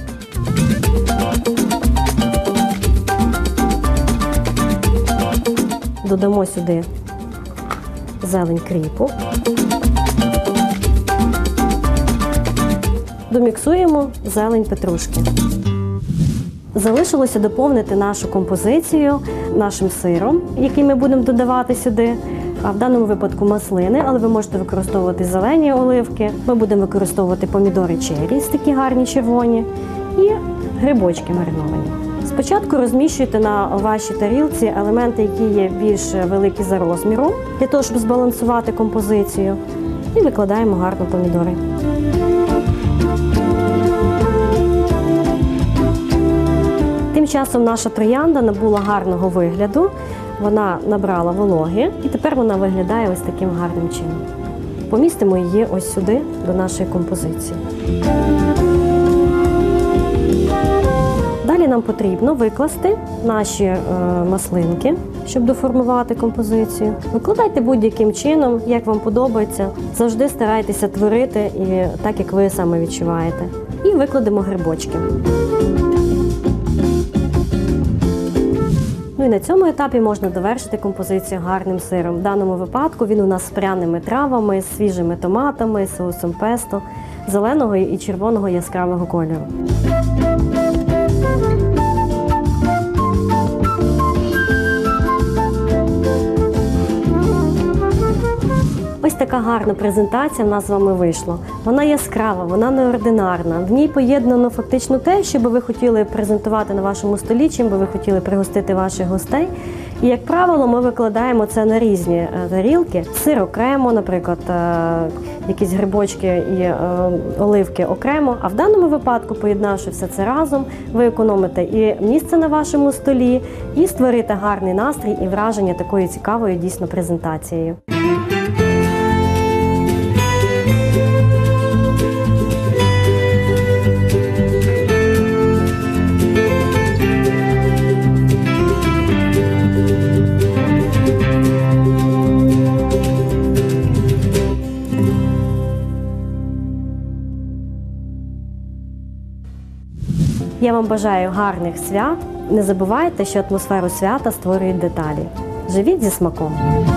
Додамо сюди зелень кріпу. Доміксуємо зелень петрушки. Залишилося доповнити нашу композицію нашим сиром, який ми будемо додавати сюди. А в даному випадку маслини, але ви можете використовувати зелені оливки. Ми будемо використовувати помідори черрі, такі гарні червоні, і грибочки мариновані. Спочатку розміщуйте на вашій тарілці елементи, які є більш великі за розміром, для того, щоб збалансувати композицію. І викладаємо гарно помідори. Тим часом наша троянда набула гарного вигляду. Вона набрала вологи і тепер вона виглядає ось таким гарним чином. Помістимо її ось сюди, до нашої композиції. Далі нам потрібно викласти наші е, маслинки, щоб доформувати композицію. Викладайте будь-яким чином, як вам подобається. Завжди старайтеся творити і так, як ви саме відчуваєте. І викладемо грибочки. Ну і на цьому етапі можна довершити композицію гарним сиром. В даному випадку він у нас з пряними травами, з свіжими томатами, соусом песто, зеленого і червоного яскравого кольору. Ось така гарна презентація в нас з вами вийшла. Вона яскрава, вона неординарна. В ній поєднано фактично те, що би ви хотіли презентувати на вашому столі, чим би ви хотіли пригостити ваших гостей. І, як правило, ми викладаємо це на різні тарілки. Сир окремо, наприклад, якісь грибочки і оливки окремо. А в даному випадку, поєднавши все це разом, ви економите і місце на вашому столі, і створите гарний настрій і враження такою цікавою дійсно презентацією. Я вам бажаю гарних свят. Не забувайте, що атмосферу свята створюють деталі. Живіть зі смаком!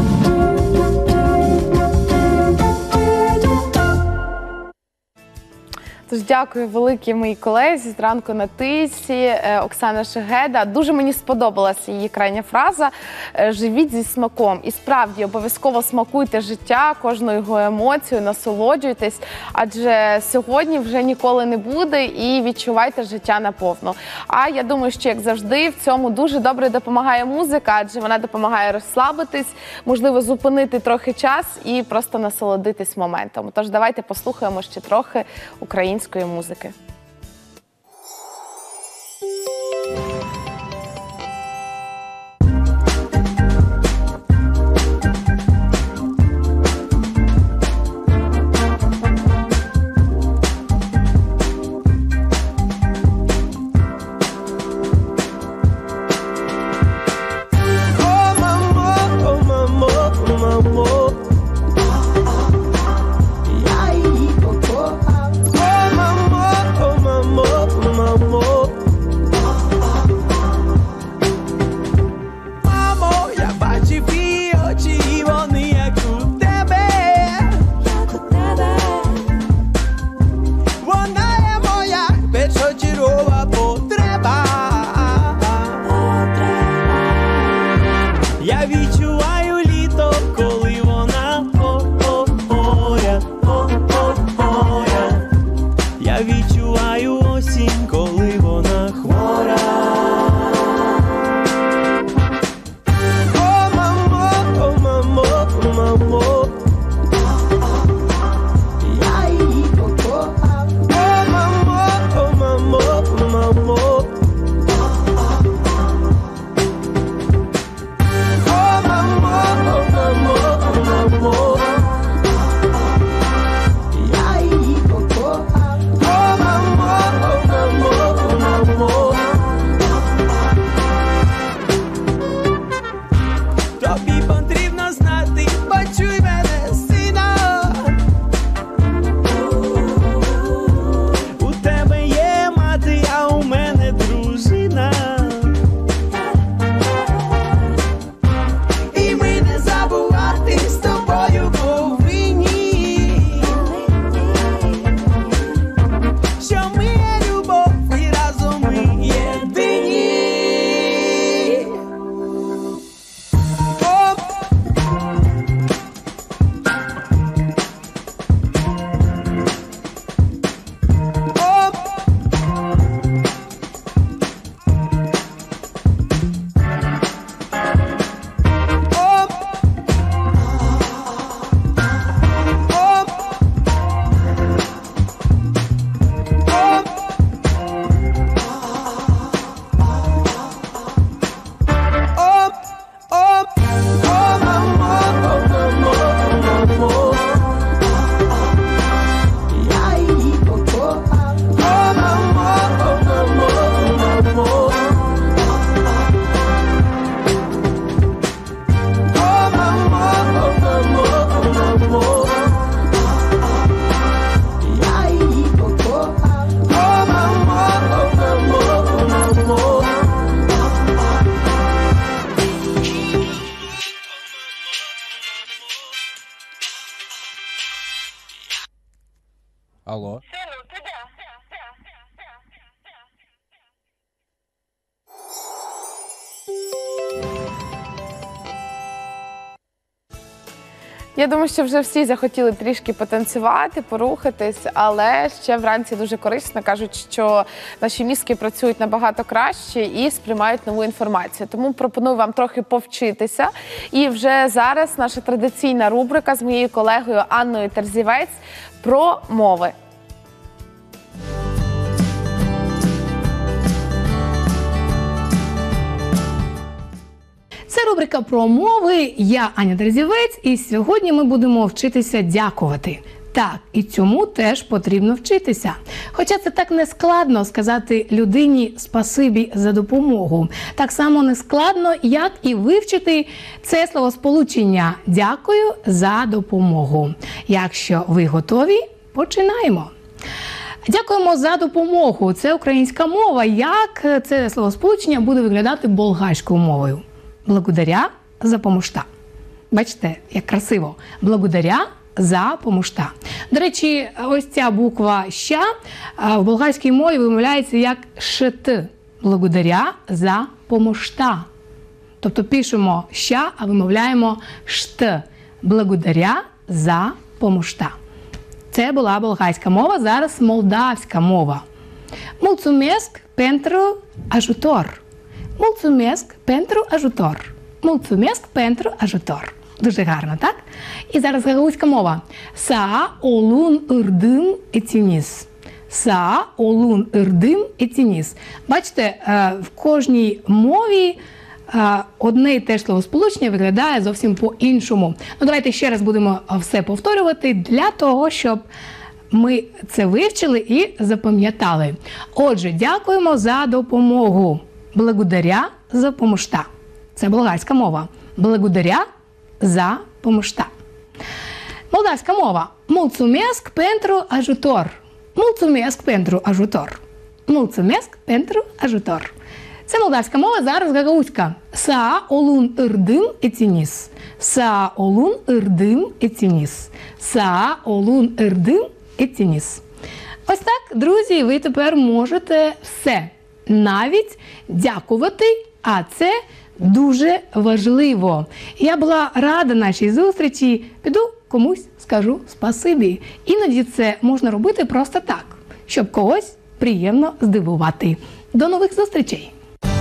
Тож дякую великій моїй колезі зранку на тисі, Оксана Шегеда. Дуже мені сподобалася її крайня фраза «Живіть зі смаком». І справді, обов'язково смакуйте життя, кожну його емоцію, насолоджуйтесь, адже сьогодні вже ніколи не буде, і відчувайте життя наповну. А я думаю, що, як завжди, в цьому дуже добре допомагає музика, адже вона допомагає розслабитись, можливо, зупинити трохи час і просто насолодитись моментом. Тож давайте послухаємо ще трохи української музики. Я думаю, що вже всі захотіли трішки потанцювати, порухатись, але ще вранці дуже корисно. Кажуть, що наші мізки працюють набагато краще і сприймають нову інформацію. Тому пропоную вам трохи повчитися. І вже зараз наша традиційна рубрика з моєю колегою Анною Терзівець про мови. Це рубрика про мови. Я Аня Терзівець, і сьогодні ми будемо вчитися дякувати. Так, і цьому теж потрібно вчитися. Хоча це так не складно сказати людині спасибі за допомогу. Так само не складно, як і вивчити це словосполучення «дякую за допомогу». Якщо ви готові, починаємо. Дякуємо за допомогу. Це українська мова. Як це словосполучення буде виглядати болгарською мовою? Благодаря за помощта. Бачите, як красиво. Благодаря за помощта. До речі, ось ця буква «ща» в болгарській мові вимовляється як «шт». Благодаря за помощта. Тобто пишемо «ща», а вимовляємо «шт». Благодаря за помощта. Це була болгарська мова, зараз молдавська мова. Mulțumesc pentru ajutor. Mulțumesc pentru ajutor. Mulțumesc pentru ajutor. Дуже гарно, так? І зараз гагаузька мова. Sağ olun ırdım etiniz. Sağ olun ırdım etiniz. Бачите, в кожній мові одне і те ж словосполучення виглядає зовсім по-іншому. Ну, давайте ще раз будемо все повторювати для того, щоб ми це вивчили і запам'ятали. Отже, дякуємо за допомогу. Благодаря за помощта. Це болгарська мова. Благодаря за помощта. Молдавська мова. Mulțumesc pentru ajutor. Mulțumesc pentru ajutor. Mulțumesc pentru ajutor. Це молдавська мова, зараз гагаузька. Sağ olun ırdım etiniz. Sağ olun ırdım etiniz. Sağ olun ırdım etiniz. Ось так, друзі, ви тепер можете все. Навіть дякувати, а це дуже важливо. Я була рада нашій зустрічі, піду комусь скажу спасибі. Іноді це можна робити просто так, щоб когось приємно здивувати. До нових зустрічей!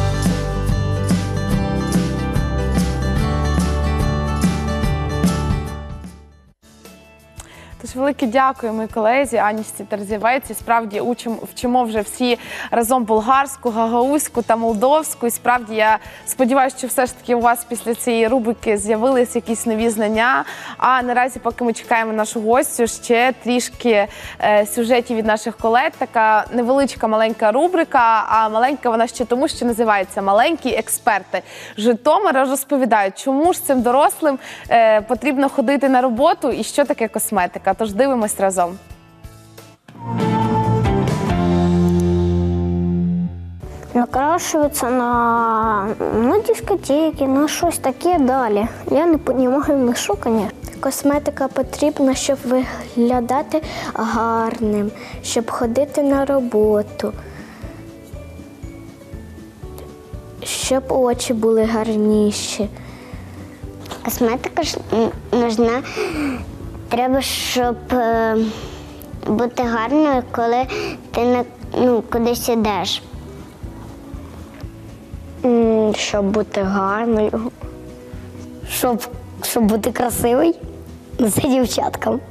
Тож велике дякую моїй колезі Анічці Терзівець. І справді учимо, вчимо вже всі разом болгарську, гагаузьку та молдовську. І справді я сподіваюся, що все ж таки у вас після цієї рубрики з'явились якісь нові знання. А наразі, поки ми чекаємо нашу гостю, ще трішки е, сюжетів від наших колег. Така невеличка маленька рубрика, а маленька вона ще тому, що називається «Маленькі експерти». Житомира розповідають, чому ж цим дорослим е, потрібно ходити на роботу і що таке косметика. Тож дивимось разом. Накрашуються на, на дискотеки, на щось таке далі. Я не розумію, на що, звісно. Косметика потрібна, щоб виглядати гарним, щоб ходити на роботу, щоб очі були гарніші. Косметика ж нужна. Треба, щоб е, бути гарною, коли ти на, ну, кудись ідеш. М, щоб бути гарною. Щоб, щоб бути красивою. Це дівчаткам.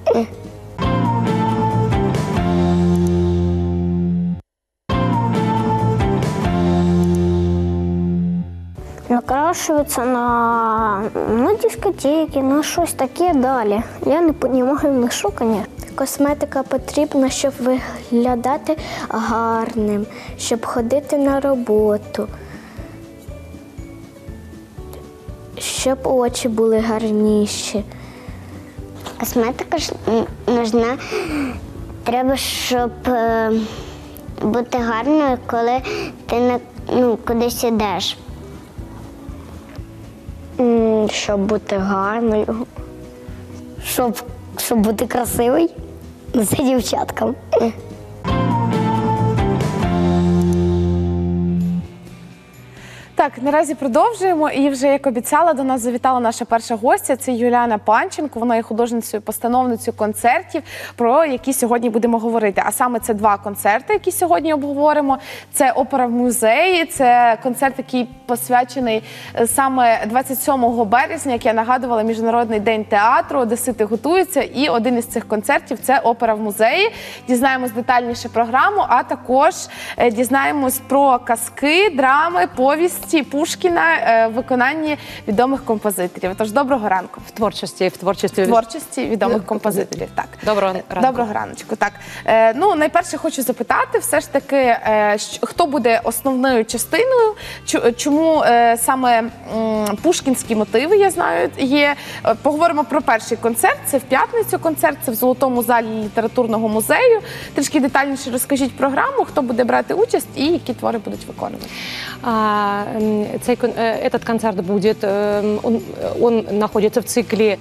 Накрашуються на, на дискотеки, на щось таке далі. Я не розумію, на що, звісно. Косметика потрібна, щоб виглядати гарним, щоб ходити на роботу, щоб очі були гарніші. Косметика ж нужна. Треба, щоб е, бути гарною, коли ти на, ну, кудись ідеш. М, щоб бути гарною. Щоб, щоб бути красивою. Це дівчаткам. Так, наразі продовжуємо. І вже, як обіцяла, до нас завітала наша перша гостя. Це Юліана Панченко. Вона є художницею, постановницею концертів, про які сьогодні будемо говорити. А саме це два концерти, які сьогодні обговоримо. Це опера в музеї, це концерт, який посвячений саме двадцять сьомого березня, як я нагадувала, Міжнародний день театру. Одесити готуються. І один із цих концертів – це опера в музеї. Дізнаємось детальніше програму, а також дізнаємось про казки, драми, повісті Пушкіна в виконанні відомих композиторів. Тож, доброго ранку. В творчості, в творчості. В творчості відомих композиторів, так. Доброго ранку. Доброго раночку, так. Е, ну, найперше хочу запитати, все ж таки, е, що, хто буде основною частиною, чу, чому е, саме м, пушкінські мотиви, я знаю, є. Е, поговоримо про перший концерт, це в п'ятницю концерт, це в Золотому залі літературного музею. Трішки детальніше розкажіть програму, хто буде брати участь і які твори будуть виконувати. А, цей, этот концерт будет, он, он находится в цикле,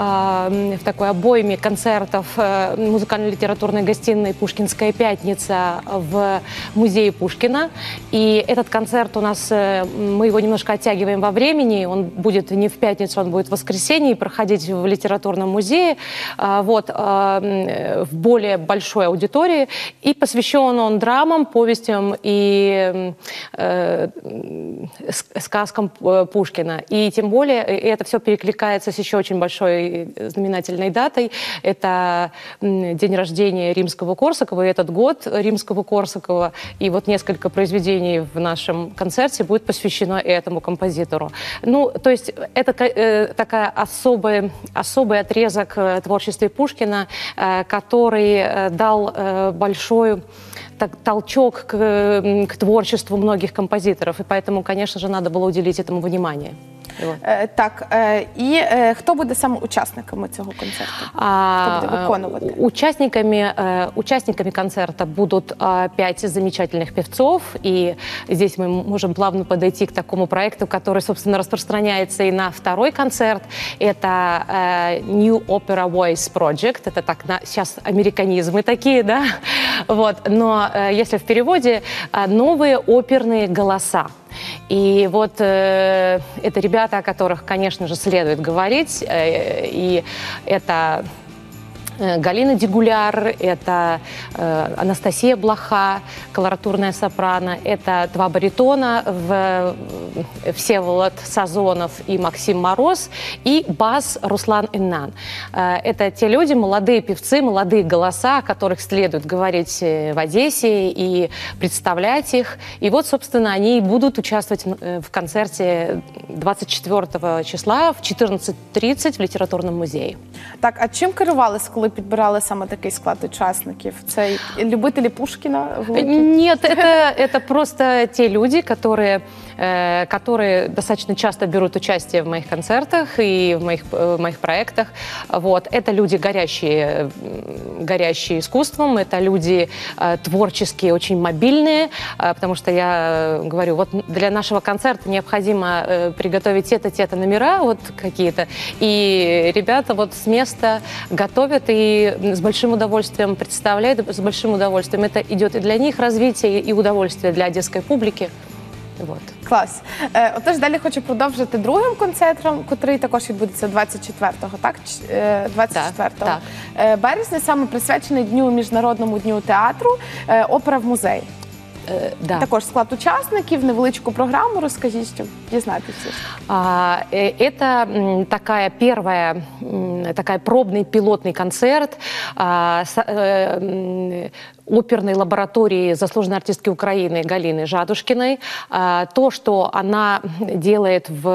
в такой обойме концертов музыкально-литературной гостиной «Пушкинская пятница» в музее Пушкина. И этот концерт у нас, мы его немножко оттягиваем во времени, он будет не в пятницу, он будет в воскресенье, проходить в литературном музее, вот, в более большой аудитории. И посвящен он драмам, повестям и э, сказкам Пушкина. И тем более это все перекликается с еще очень большой знаменательной датой. Это день рождения Римского-Корсакова. И этот год Римского-Корсакова. И вот несколько произведений в нашем концерте будет посвящено этому композитору. Ну, то есть это э, такая особый, особый отрезок творчества Пушкина, э, который э, дал э, большой так, толчок к, к творчеству многих композиторов. И поэтому, конечно же, надо было уделить этому внимание. Е, так, е, і е, хто буде саме учасниками цього концерту? А, хто буде виконувати? Участниками, э, участниками концерта будут э, пять замечательных певцов. И здесь мы можем плавно подойти к такому проекту, который, собственно, распространяется и на второй концерт. Это э, New Opera Voice Project. Это так, на, сейчас американизмы такие, да? Вот. Но э, если в переводе, э, новые оперные голоса. И вот э, это ребята, о которых, конечно же, следует говорить. Э, и это Галина Дегуляр, это э, Анастасия Блоха, колоратурная сопрано, это два баритона, в, Всеволод Сазонов и Максим Мороз, и бас Руслан Иннан. Э, это те люди, молодые певцы, молодые голоса, о которых следует говорить в Одессе и представлять их. И вот, собственно, они будут участвовать в концерте двадцять четвёртого числа в четырнадцать тридцать в литературном музее. Так, а чим керувались, коли підбирали саме такий склад учасників? Це любителі Пушкина? Нет, это, это просто те люди, которые, э, которые достаточно часто берут участие в моих концертах и в моих, в моих проектах. Вот. Это люди, горящие, горящие искусством, это люди э, творческие, очень мобильные, э, потому что я говорю, вот для нашего концерта необходимо э, приготовить те-то, те-то номера, вот какие-то, и ребята вот с места готовят и с большим удовольствием представляют, с большим удовольствием. Это идет и для них развитие, і удовольствие для одеської публіки. Вот. Клас. Е, отож, далі хочу продовжити другим концертом, котрий також відбудеться двадцять четвертого, так? Е, двадцять четвертого Так, е, березня, саме присвячений Дню Міжнародному дню театру, е, опера в музеї. Э, да. Також склад учасників, невеличку програму розкажіть, щоб дізнатися. А, это такая первая, такая пробный пилотный концерт а, с, э, оперной лаборатории заслуженной артистки Украины Галины Жадушкиной. А, то, что она делает в,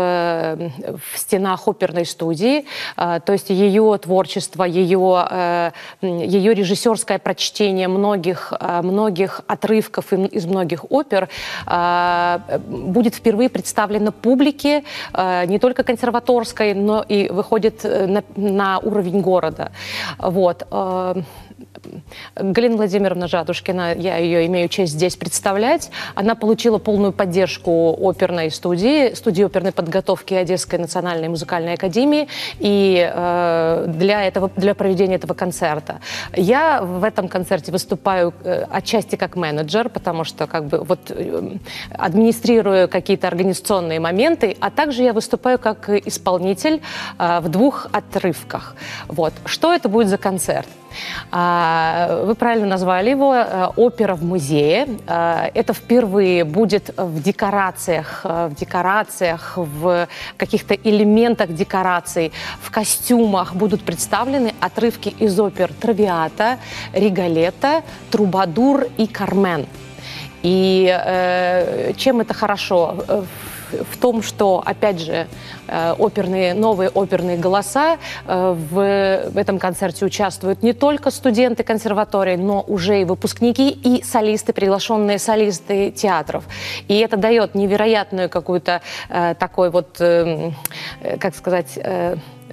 в стенах оперной студии, а, то есть ее творчество, ее, э, ее режиссерское прочтение многих, многих отрывков из многих опер, э, будет впервые представлено публике, э, не только консерваторской, но и выходит на, на уровень города. Вот. Галина Владимировна Жадушкина, я ее имею честь здесь представлять, она получила полную поддержку оперной студии, студии оперной подготовки Одесской национальной музыкальной академии и э, для, этого, для проведения этого концерта. Я в этом концерте выступаю э, отчасти как менеджер, потому что как бы вот э, администрирую какие-то организационные моменты, а также я выступаю как исполнитель э, в двух отрывках. Вот. Что это будет за концерт? Вы правильно назвали его «Опера в музее». Это впервые будет в декорациях, в декорациях, в каких-то элементах декораций, в костюмах будут представлены отрывки из опер «Травиата», «Риголетто», «Трубадур» и «Кармен». И э, чем это хорошо? В том, что, опять же, оперные, новые оперные голоса в, в этом концерте участвуют не только студенты консерватории, но уже и выпускники, и солисты, приглашенные солисты театров. И это дает невероятную какую-то э, такой вот, э, как сказать, э,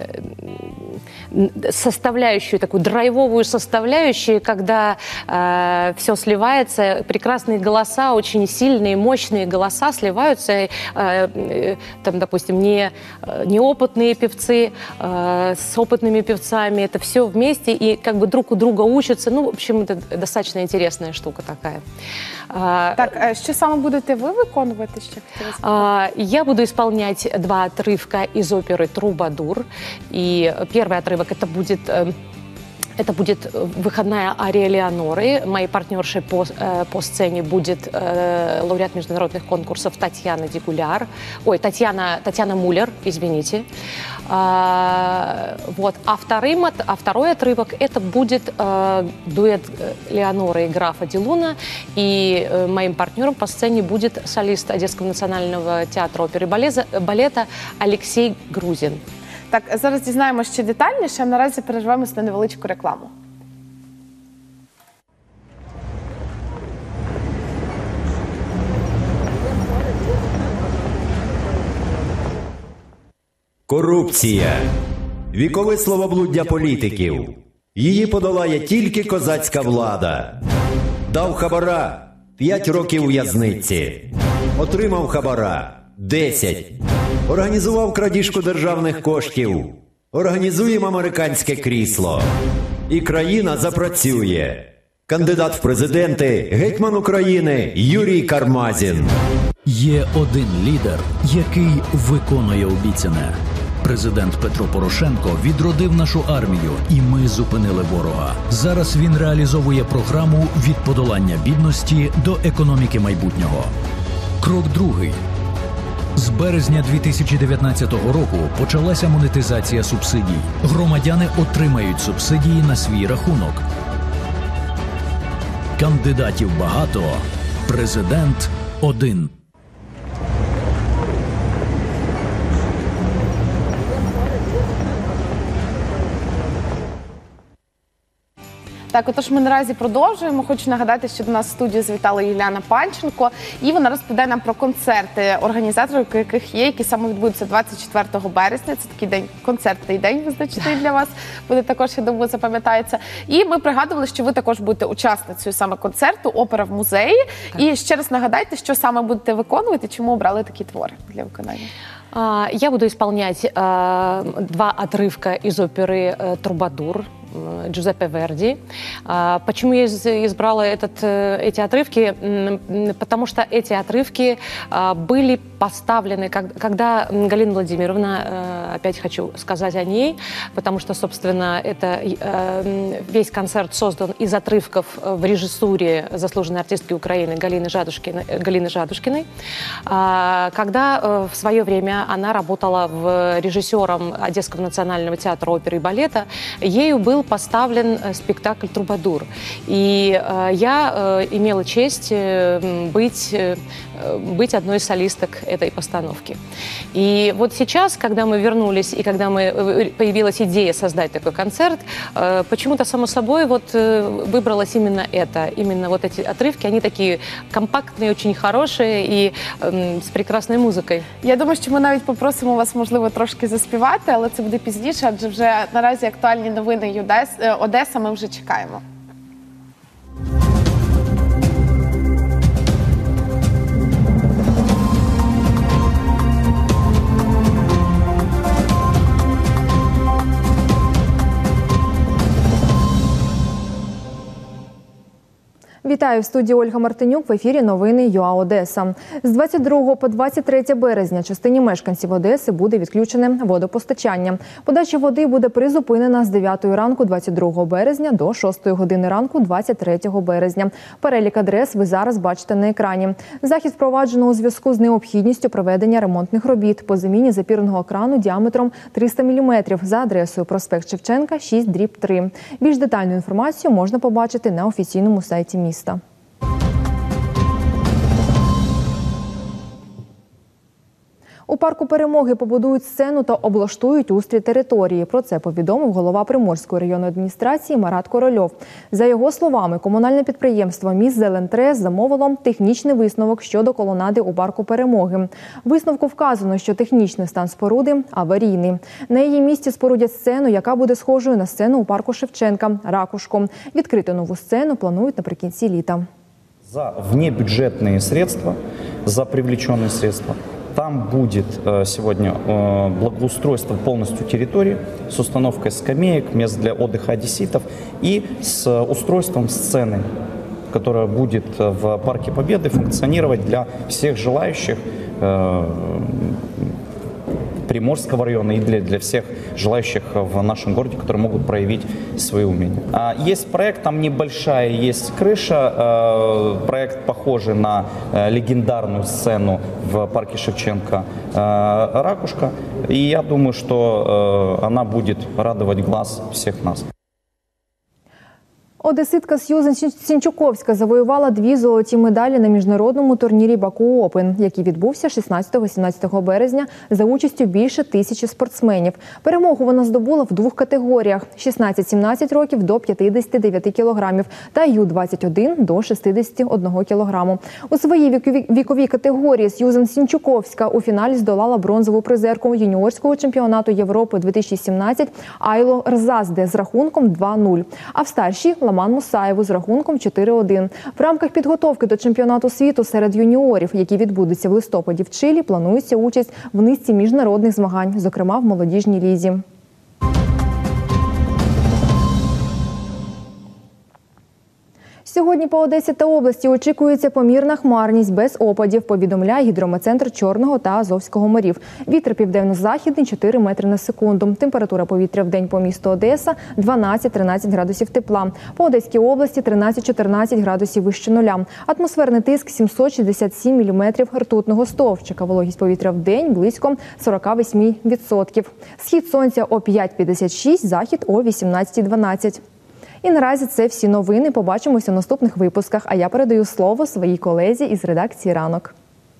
составляющую, такую драйвовую составляющую, когда э, все сливается, прекрасные голоса, очень сильные, мощные голоса сливаются, э, э, там, допустим, не, неопытные певцы э, с опытными певцами, это все вместе и как бы друг у друга учатся. Ну, в общем, это достаточно интересная штука такая. Так, а що саме будете ви виконувати? Ще а, я буду исполнять два отрывка из оперы «Трубадур». И первый отрывок это будет... Это будет выходная ария Леоноры. Моей партнершей по, по сцене будет э, лауреат международных конкурсов Татьяна Дегуляр. Ой, Татьяна, Татьяна Муллер, извините. А, вот. а, вторым, а второй отрывок это будет э, дуэт Леоноры и графа Дилуна. И э, моим партнером по сцене будет солист Одесского национального театра оперы и балета Алексей Грузин. Так, зараз дізнаємося ще детальніше, а наразі перервемось на невеличку рекламу. Корупція. Вікове словоблуддя політиків. Її подолає тільки козацька влада. Дав хабара – п'ять років в'язниці. Отримав хабара – десять. Організував крадіжку державних коштів. Організуємо американське крісло. І країна запрацює. Кандидат в президенти, гетьман України Юрій Кармазін. Є один лідер, який виконує обіцяне. Президент Петро Порошенко відродив нашу армію, і ми зупинили ворога. Зараз він реалізовує програму від подолання бідності до економіки майбутнього. Крок другий. З березня дві тисячі дев'ятнадцятого року почалася монетизація субсидій. Громадяни отримають субсидії на свій рахунок. Кандидатів багато. Президент один. Так, отож ми наразі продовжуємо. Хочу нагадати, що до нас в студію завітала Юліана Панченко, і вона розповідає нам про концерти, організаторів яких є, які саме відбудуться двадцять четвертого березня. Це такий день, концертний день визначний для вас, буде також, я думаю, запам'ятається. І ми пригадували, що ви також будете учасницею саме концерту «Опера в музеї». Так. І ще раз нагадайте, що саме будете виконувати, чому обрали такі твори для виконання. Я буду исполнять э, два отрывка из оперы э, «Трубадур» Джузеппе Верди. А, почему я избрала этот, эти отрывки? Потому что эти отрывки а, были поставлены, как, когда Галина Владимировна, а, опять хочу сказать о ней, потому что, собственно, это а, весь концерт создан из отрывков в режиссуре заслуженной артистки Украины Галины Жадушкиной. Галины Жадушкиной. А, когда а, в свое время она работала в режиссером Одесского национального театра оперы и балета, ею был поставлен спектакль «Трубадур». И э, я э, имела честь э, быть, э, быть одной из солисток этой постановки. И вот сейчас, когда мы вернулись и когда мы, появилась идея создать такой концерт, э, почему-то, само собой, вот, э, выбралось именно это, именно вот эти отрывки. Они такие компактные, очень хорошие и э, с прекрасной музыкой. Я думаю, що ми навіть попросимо вас, можливо, трошки заспівати, але це буде пізніше, адже вже наразі актуальні новини Одеса ми вже чекаємо. Вітаю, в студії Ольга Мартинюк, в ефірі новини ЮА Одеса. З двадцять другого по двадцять третє березня частині мешканців Одеси буде відключене водопостачання. Подача води буде призупинена з дев'ятої ранку двадцять другого березня до шостої години ранку двадцять третього березня. Перелік адрес ви зараз бачите на екрані. Захід впроваджено у зв'язку з необхідністю проведення ремонтних робіт по заміні запірного крану діаметром триста міліметрів за адресою проспект Шевченка, шість дріб три. Більш детальну інформацію можна побачити на офіційному сайті міста. У парку Перемоги побудують сцену та облаштують устрій території. Про це повідомив голова Приморської районної адміністрації Марат Корольов. За його словами, комунальне підприємство «Міськзелентрес» замовило технічний висновок щодо колонади у парку Перемоги. В висновку вказано, що технічний стан споруди аварійний. На її місці спорудять сцену, яка буде схожою на сцену у парку Шевченка – «Ракушку». Відкрити нову сцену планують наприкінці літа. За внебюджетные средства, за привлеченные средства, там будет сегодня благоустройство полностью территории с установкой скамеек, мест для отдыха одесситов и с устройством сцены, которая будет в Парке Победы функционировать для всех желающих Приморского района и для, для всех желающих в нашем городе, которые могут проявить свои умения. Есть проект, там небольшая есть крыша, проект похожий на легендарную сцену в парке Шевченко «Ракушка», и я думаю, что она будет радовать глаз всех нас. Одеситка Сьюзен Сінчуковська завоювала дві золоті медалі на міжнародному турнірі Баку Опен, який відбувся шістнадцятого-сімнадцятого березня за участю більше тисячі спортсменів. Перемогу вона здобула в двох категоріях – шістнадцять-сімнадцять років до п'ятдесят дев'ять кілограмів та Ю двадцять один до шістдесят один кілограму. У своїй віковій, віковій категорії Сьюзен Сінчуковська у фіналі здолала бронзову призерку юніорського чемпіонату Європи дві тисячі сімнадцять Айло Рзазде з рахунком два нуль, а в старшій – Ламан Мусаєву з рахунком чотири один. В рамках підготовки до чемпіонату світу серед юніорів, які відбудуться в листопаді в Чилі, планується участь в низці міжнародних змагань, зокрема в молодіжній лізі. Сьогодні по Одесі та області очікується помірна хмарність без опадів, повідомляє гідрометцентр Чорного та Азовського морів. Вітер південно-західний – чотири метри на секунду. Температура повітря в день по місту Одеса – дванадцять-тринадцять градусів тепла. По Одеській області – тринадцять-чотирнадцять градусів вище нуля. Атмосферний тиск – сімсот шістдесят сім міліметрів ртутного стовпчика. Вологість повітря в день – близько сорок вісім відсотків. Схід сонця о п'ять п'ятдесят шість, захід о вісімнадцять дванадцять. І наразі це всі новини. Побачимося в наступних випусках. А я передаю слово своїй колезі із редакції «Ранок».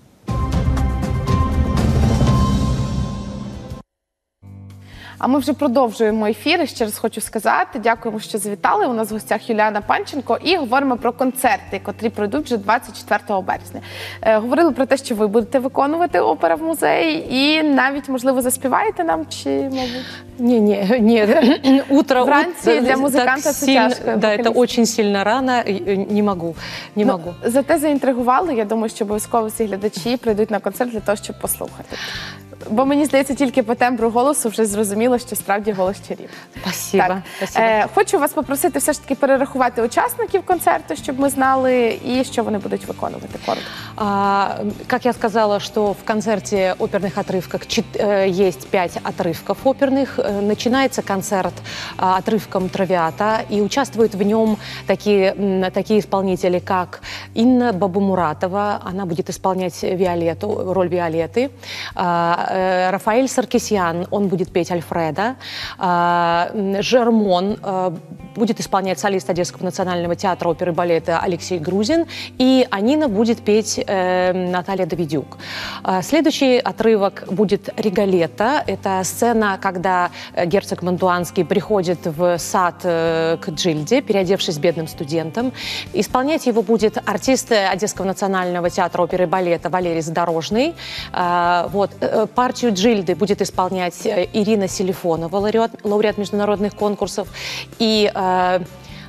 А ми вже продовжуємо ефір. І ще раз хочу сказати, дякуємо, що завітали. У нас в гостях Юліана Панченко. І говоримо про концерти, котрі пройдуть вже двадцять четвертого березня. Е, говорили про те, що ви будете виконувати опера в музеї. І навіть, можливо, заспіваєте нам, чи, мабуть? Не, не, не. Утро, Вранці для музиканта це тяжко. Да, это очень сильно рано. Не могу, не ну, могу. Зате заінтригували. Я думаю, що обов'язково всі глядачі прийдуть на концерт для того, щоб послухати. Бо мені здається, тільки по тембру голосу вже зрозуміло, що справді голос чарів. Спасибо. Так. Спасибо. Е, хочу вас попросити все ж таки перерахувати учасників концерту, щоб ми знали, і що вони будуть виконувати. Коротко. А, как я сказала, что в концерте оперных отрывков чет, э, есть пять отрывков оперных. Э, начинается концерт э, отрывком «Травиата», и участвуют в нем такие, м, такие исполнители, как Инна Бабумуратова, она будет исполнять Виолетту, роль Виолетты, э, э, Рафаэль Саркисян, он будет петь Альфреда, э, Жермон э, будет исполнять солист Одесского национального театра оперы и балета Алексей Грузин, и Анина будет петь э, Наталья Давидюк. Э, следующий отрывок будет «Риголетта». Это сцена, когда герцог Мантуанский приходит в сад э, к Джильде, переодевшись бедным студентом. Исполнять его будет артист Одесского национального театра оперы и балета Валерий Задорожный. Э, вот. Партию Джильды будет исполнять Ирина Селифонова, лауреат, лауреат международных конкурсов. И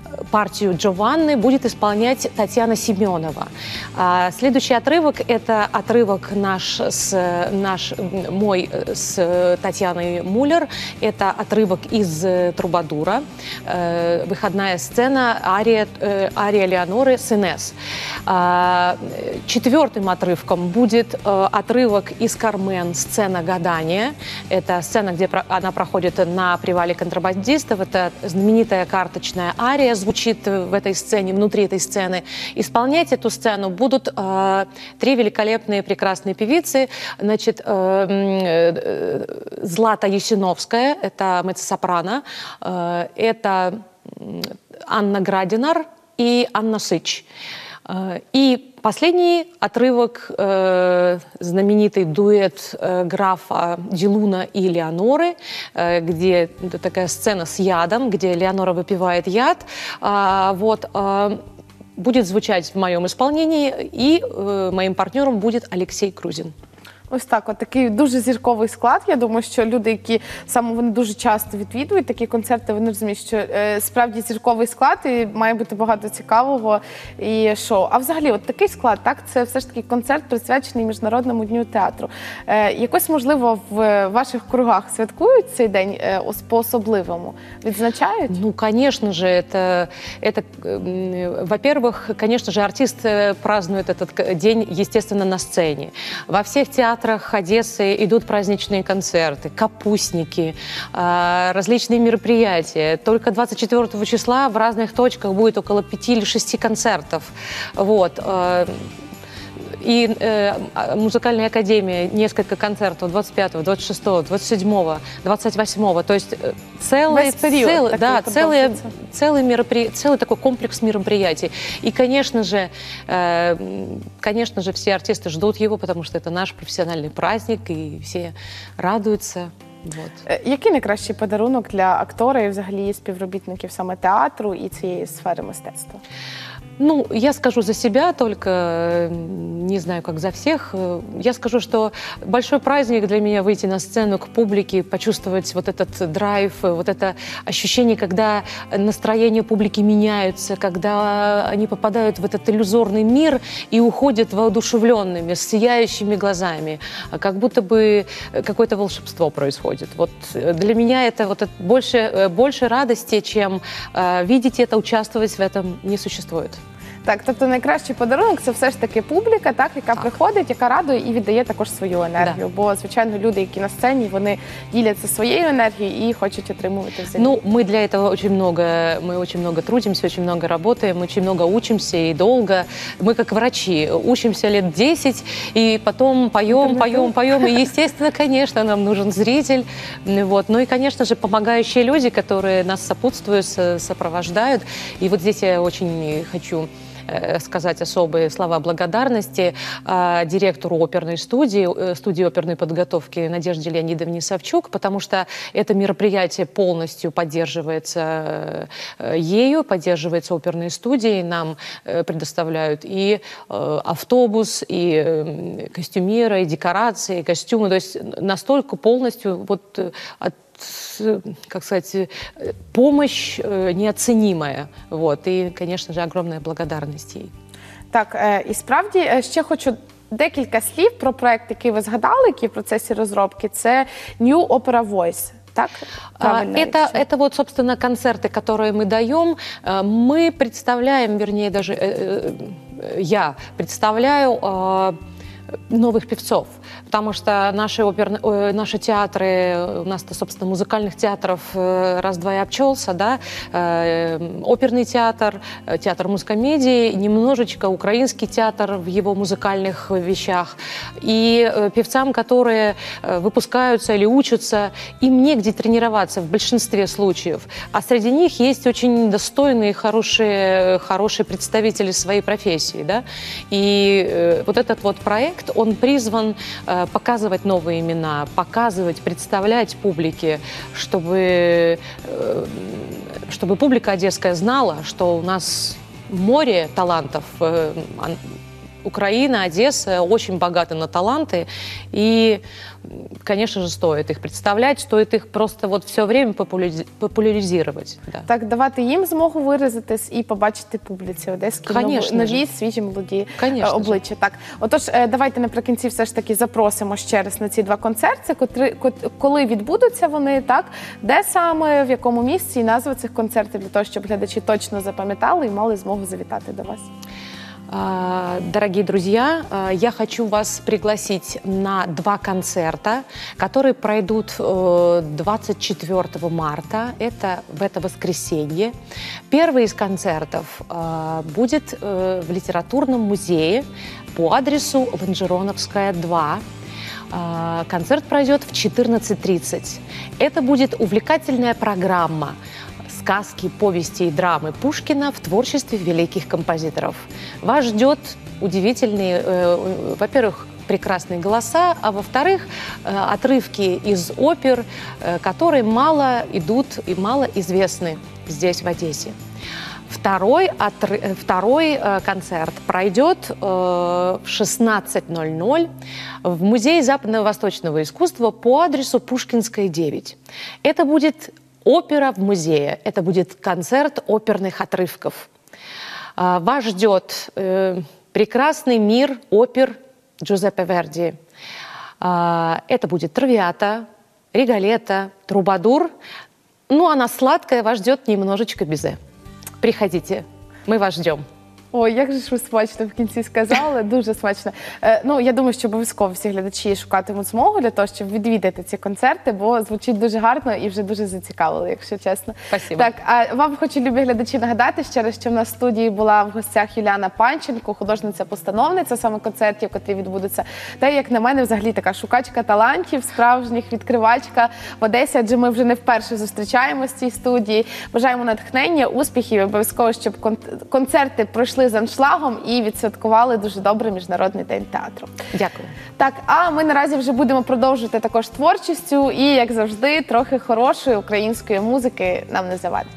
партию Джованны будет исполнять Татьяна Семенова. А следующий отрывок – это отрывок наш, с, наш мой с Татьяной Муллер. Это отрывок из «Трубадура», э, выходная сцена, ария, э, ария Леоноры с Инесс. А, четвертым отрывком будет э, отрывок из «Кармен», сцена гадания. Это сцена, где про, она проходит на привале контрабандистов. Это знаменитая карточная ария звучит в этой сцене, внутри этой сцены. Исполнять эту сцену будут э, три великолепные, прекрасные певицы. Значит, э, э, Злата Ясиновская, это меццо-сопрано, э, это Анна Градинар и Анна Сыч. Э, и последний отрывок, э, знаменитый дуэт э, графа Дилуна и Леоноры, э, где такая сцена с ядом, где Леонора выпивает яд. Э, вот, э, будет звучать в моем исполнении, и э, моим партнером будет Алексей Крузин. Ось так, от такий дуже зірковий склад. Я думаю, що люди, які саме вони дуже часто відвідують такі концерти, вони розуміють, що е, справді зірковий склад і має бути багато цікавого і шоу. А взагалі, от такий склад, так, це все ж таки концерт, присвячений Міжнародному дню театру. Е, якось, можливо, в ваших кругах святкують цей день е, по-особливому? Відзначають? Ну, конечно же, это, это э, во-первых, конечно же, артист празднует этот день, естественно, на сцене. Во всех театрах В театрах Одессы идут праздничные концерты, капустники, различные мероприятия. Только двадцать четвёртого числа в разных точках будет около пяти или шести концертов. Вот. И э, музыкальная академия несколько концертов двадцать пятого, двадцать шестого, двадцать седьмого, двадцать восьмого. То есть целый, целый, да, целый, целый, меропри... целый такой комплекс мероприятий. И, конечно же, э, конечно же, все артисты ждут его, потому что это наш профессиональный праздник, и все радуются. Вот. Який найкращий подарунок для актора і взагалі співробітників саме театру і цієї сфери мистецтва? Ну, я скажу за себя, только не знаю, как за всех. Я скажу, что большой праздник для меня выйти на сцену к публике, почувствовать вот этот драйв, вот это ощущение, когда настроения публики меняются, когда они попадают в этот иллюзорный мир и уходят воодушевленными, с сияющими глазами, как будто бы какое-то волшебство происходит. Вот для меня это вот больше, больше радости, чем видеть это, участвовать в этом, не существует. Так, тобто найкращий подарунок – це все ж таки публіка, так, яка так. приходить, яка радує і віддає також свою енергію. Да. Бо, звичайно, люди, які на сцені, вони діляться своєю енергією і хочуть отримувати взаємно. Ну, мы для этого очень много, мы очень много трудимся, очень много работаем, очень много учимся и долго. Мы как врачи учимся лет десять, и потом поем, поем, поем. И, естественно, конечно, нам нужен зритель. Вот. Ну и, конечно же, помогающие люди, которые нас сопутствуют, сопровождают. И вот здесь я очень хочу сказать особые слова благодарности э, директору оперной студии, э, студии оперной подготовки Надежде Леонидовне Савчук, потому что это мероприятие полностью поддерживается э, ею, поддерживается оперной студией, нам э, предоставляют и э, автобус, и э, костюмеры, и декорации, и костюмы, то есть настолько полностью вот э, от как сказать, помощь неоценимая. Вот. И, конечно же, огромная благодарность ей. Так, і справді ще хочу декілька слів про проект, який ви згадали, який в процесі розробки. Це New Opera Voice. Так? Это, это вот, собственно, концерты, которые мы даем. Мы представляем, вернее, даже я представляю новых певцов, потому что наши, оперные, наши театры, у нас-то, собственно, музыкальных театров раз-два и обчелся, да, оперный театр, театр музкомедии, немножечко украинский театр в его музыкальных вещах, и певцам, которые выпускаются или учатся, им негде тренироваться в большинстве случаев, а среди них есть очень достойные, хорошие, хорошие представители своей профессии, да, и вот этот вот проект, он призван э, показывать новые имена, показывать, представлять публике, чтобы, э, чтобы публика одесская знала, что у нас море талантов, э, Украина, Одесса очень богаты на таланты, и, конечно же, стоит их представлять, стоит их просто вот все время популяри- популяризировать. Да. Так, давати їм змогу виразитись і побачити публіці одеські Конечно нові, же. свіжі, молоді Конечно е, обличчя. Так, отож, е, давайте наприкінці все ж таки запросимо ще раз на ці два концерти, котрі, кот- коли відбудуться вони, так, де саме, в якому місці і назви цих концертів, для того, щоб глядачі точно запам'ятали і мали змогу завітати до вас. А, Дорогие друзья, а, я хочу вас пригласить на два концерта, которые пройдут э, двадцать четвёртого марта, это в это воскресенье. Первый из концертов а, будет э, в литературном музее по адресу Лонжероновская, два. А, Концерт пройдет в четырнадцать тридцать. Это будет увлекательная программа сказки, повести и драмы Пушкина в творчестве великих композиторов. Вас ждет удивительные, э, во-первых, прекрасные голоса, а во-вторых, э, отрывки из опер, э, которые мало идут и мало известны здесь, в Одессе. Второй, отры- второй э, концерт пройдет э, в шестнадцать ноль ноль в Музее западно-восточного искусства по адресу Пушкинская, девять. Это будет опера в музее, это будет концерт оперных отрывков. А, Вас ждет э, прекрасный мир опер Джузеппе Верди. А, Это будет «Травиата», «Риголетто», «Трубадур». Ну, а на сладкое вас ждет немножечко безе. Приходите, мы вас ждем. Ой, як же ж ви смачно в кінці сказали, дуже смачно. Е, ну, я думаю, що обов'язково всі глядачі шукатимуть змогу для того, щоб відвідати ці концерти, бо звучить дуже гарно і вже дуже зацікавили, якщо чесно. Спасибо. Так, а вам хочу, любі глядачі, нагадати ще раз, що в нас в студії була в гостях Юліана Панченко, художниця-постановниця саме концертів, котрі відбудуться. Та, як на мене, взагалі така шукачка талантів, справжніх, відкривачка в Одесі, адже ми вже не вперше зустрічаємося в цій студії. Бажаємо натхнення, успіхів, і обов'язково, щоб кон- концерти пройшли з аншлагом і відсвяткували дуже добре Міжнародний день театру. Дякую. Так, а ми наразі вже будемо продовжувати також творчістю і, як завжди, трохи хорошої української музики нам не завадить.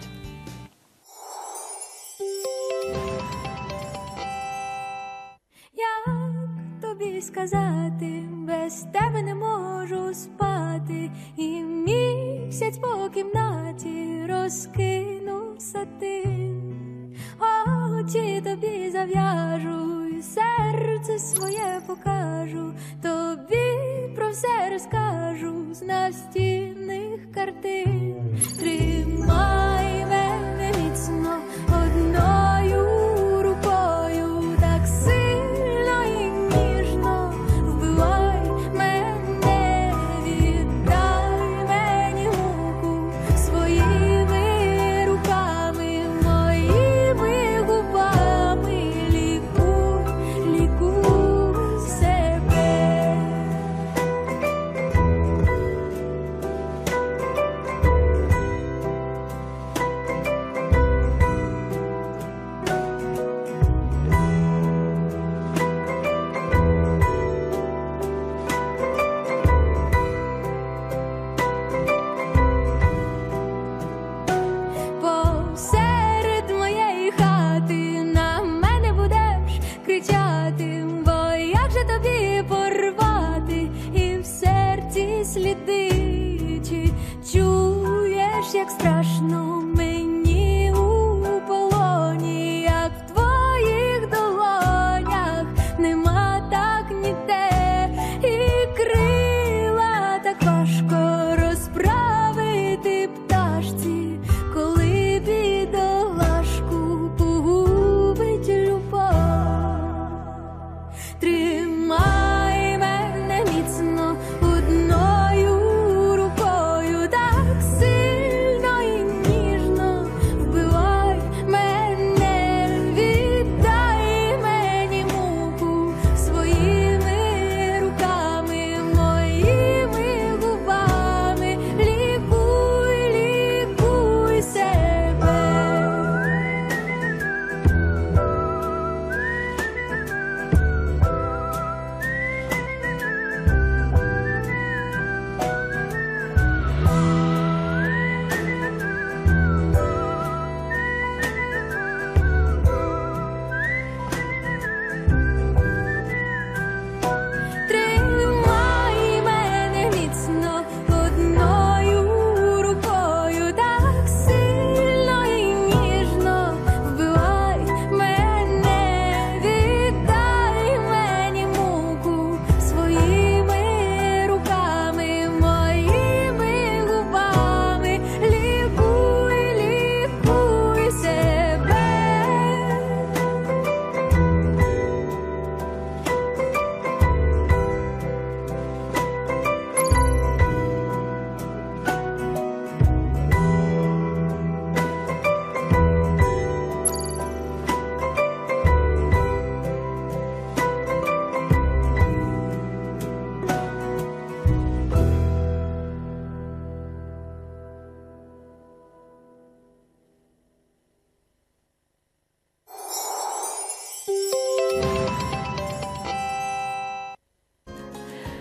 Як тобі сказати, без тебе не можу спати, і місяць по кімнаті розкинув сатин. Очі тобі зав'яжу, і серце своє покажу, тобі про все розкажу з настінних картин. Тримай мене міцно одною рукою, так сильно і ніжно вбивай мене, віддай мені муку своїми руками, моїми губами, лікуй, лікуй себе. Посеред моєї хати на мене будеш кричати, бо як же тобі порвати і в серці сліди, чи чуєш, як страшно мені у полоні, як в твоїх долонях нема так ніде, і крила так важко розправити пташці, коли бідолашку погубить любов. Тримай мене міцно одною рукою, так сильно і ніжно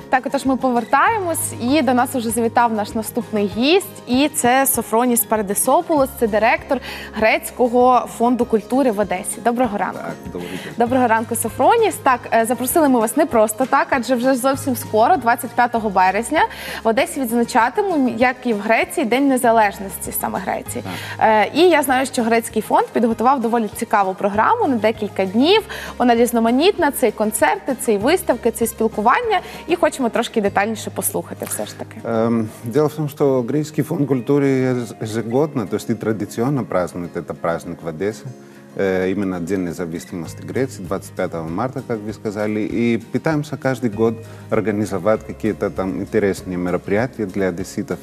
Так, отож ми повертаємось, і до нас вже завітав наш наступний гість, і це Софроній Парадисопулос, це директор Грецького фонду культури в Одесі. Доброго ранку. Так, доброго дня. Доброго ранку, Софроніс. Так, запросили ми вас не просто так, адже вже зовсім скоро, двадцять п'ятого березня, в Одесі відзначатимуть, як і в Греції, День Незалежності саме Греції. Так. І я знаю, що Грецький фонд підготував доволі цікаву програму на декілька днів. Вона різноманітна, це і концерти, це і виставки, це і спілкування. І хочемо трошки детальніше послухати все ж таки. Дело в том, что Греческий фонд культуры ежегодно, то есть и традиционно празднует этот праздник в Одессе. Именно День независимости Греции, двадцать пятого марта, как вы сказали. И пытаемся каждый год организовать какие-то там интересные мероприятия для одесситов.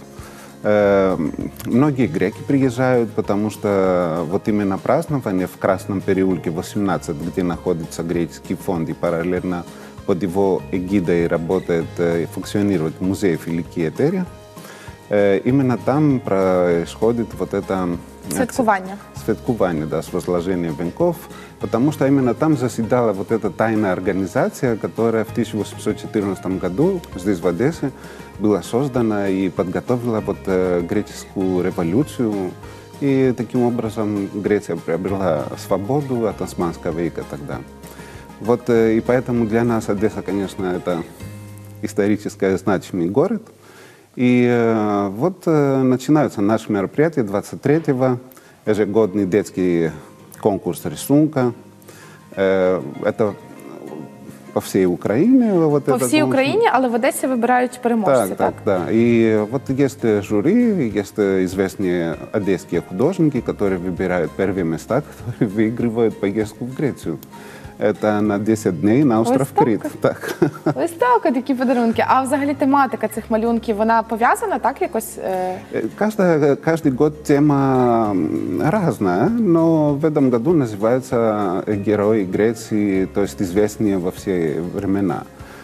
Многие греки приезжают, потому что вот именно празднование в Красном переулке восемнадцать, где находится Греческий фонд, и параллельно под его эгидой работает и функционирует музей Филики Этерия. Именно там происходит вот это... Святкування. Святкування, да, с возложением венков, потому что именно там заседала вот эта тайная организация, которая в тысяча восемьсот четырнадцатом году здесь в Одессе была создана и подготовила вот греческую революцию. И таким образом Греция приобрела свободу от османского ига тогда. Вот и поэтому для нас Одесса, конечно, это исторически значимый город. И э, вот э, начинаются наши мероприятия двадцать третьего, ежегодный детский конкурс рисунка. Э, это по всей Украине. Вот по всей конкурс. Украине, але в Одессе выбирают переможцев, так? Так, так, да. И вот есть жюри, есть известные одесские художники, которые выбирают первые места, которые выигрывают поездку в Грецию. Это на десять дней на остров Крит. Так. Ось так, такі подарунки. А взагалі тематика цих малюнків, вона пов'язана, так, якось? Каждый, каждый год тема разная, но в этом году называется «Герои Греции», то есть известные во все времена.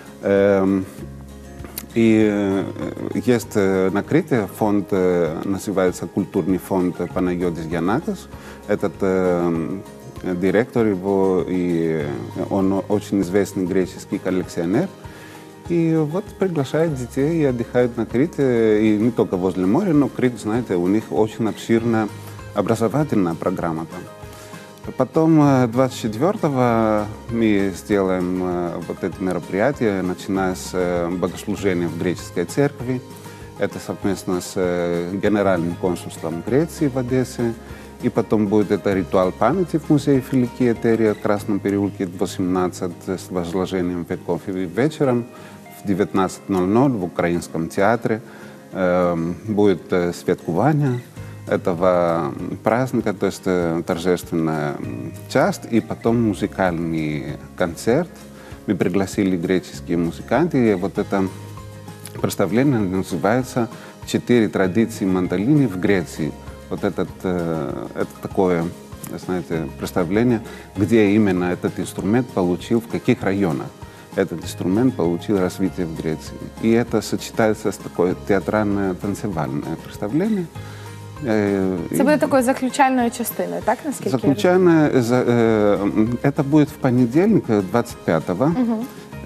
И есть на Крите фонд, называется «Культурный фонд Панайотис Янакос». Этот директор его, и он очень известный греческий коллекционер. И вот приглашает детей и отдыхают на Крите, и не только возле моря, но Крит, знаете, у них очень обширная образовательная программа там. Потом двадцать четвёртого мы сделаем вот это мероприятие, начиная с богослужения в греческой церкви. Это совместно с Генеральным консульством Греции в Одессе. И потом будет это ритуал памяти в музее Филики Этерия в Красном переулке восемнадцать с возложением венков. И вечером в девятнадцать ноль ноль в Украинском театре э, будет святкування этого праздника, то есть торжественная часть, и потом музыкальный концерт. Мы пригласили греческие музыканты, и вот это представление называется «Четыре традиции мандолины в Греции». Вот этот, это такое, знаете, представление, где именно этот инструмент получил, в каких районах этот инструмент получил развитие в Греции. И это сочетается с такое театральное танцевальное представление. Це буде такою заключальною частиною, так, наскільки? Заключальная, это будет в понедельник, двадцать пятого, угу.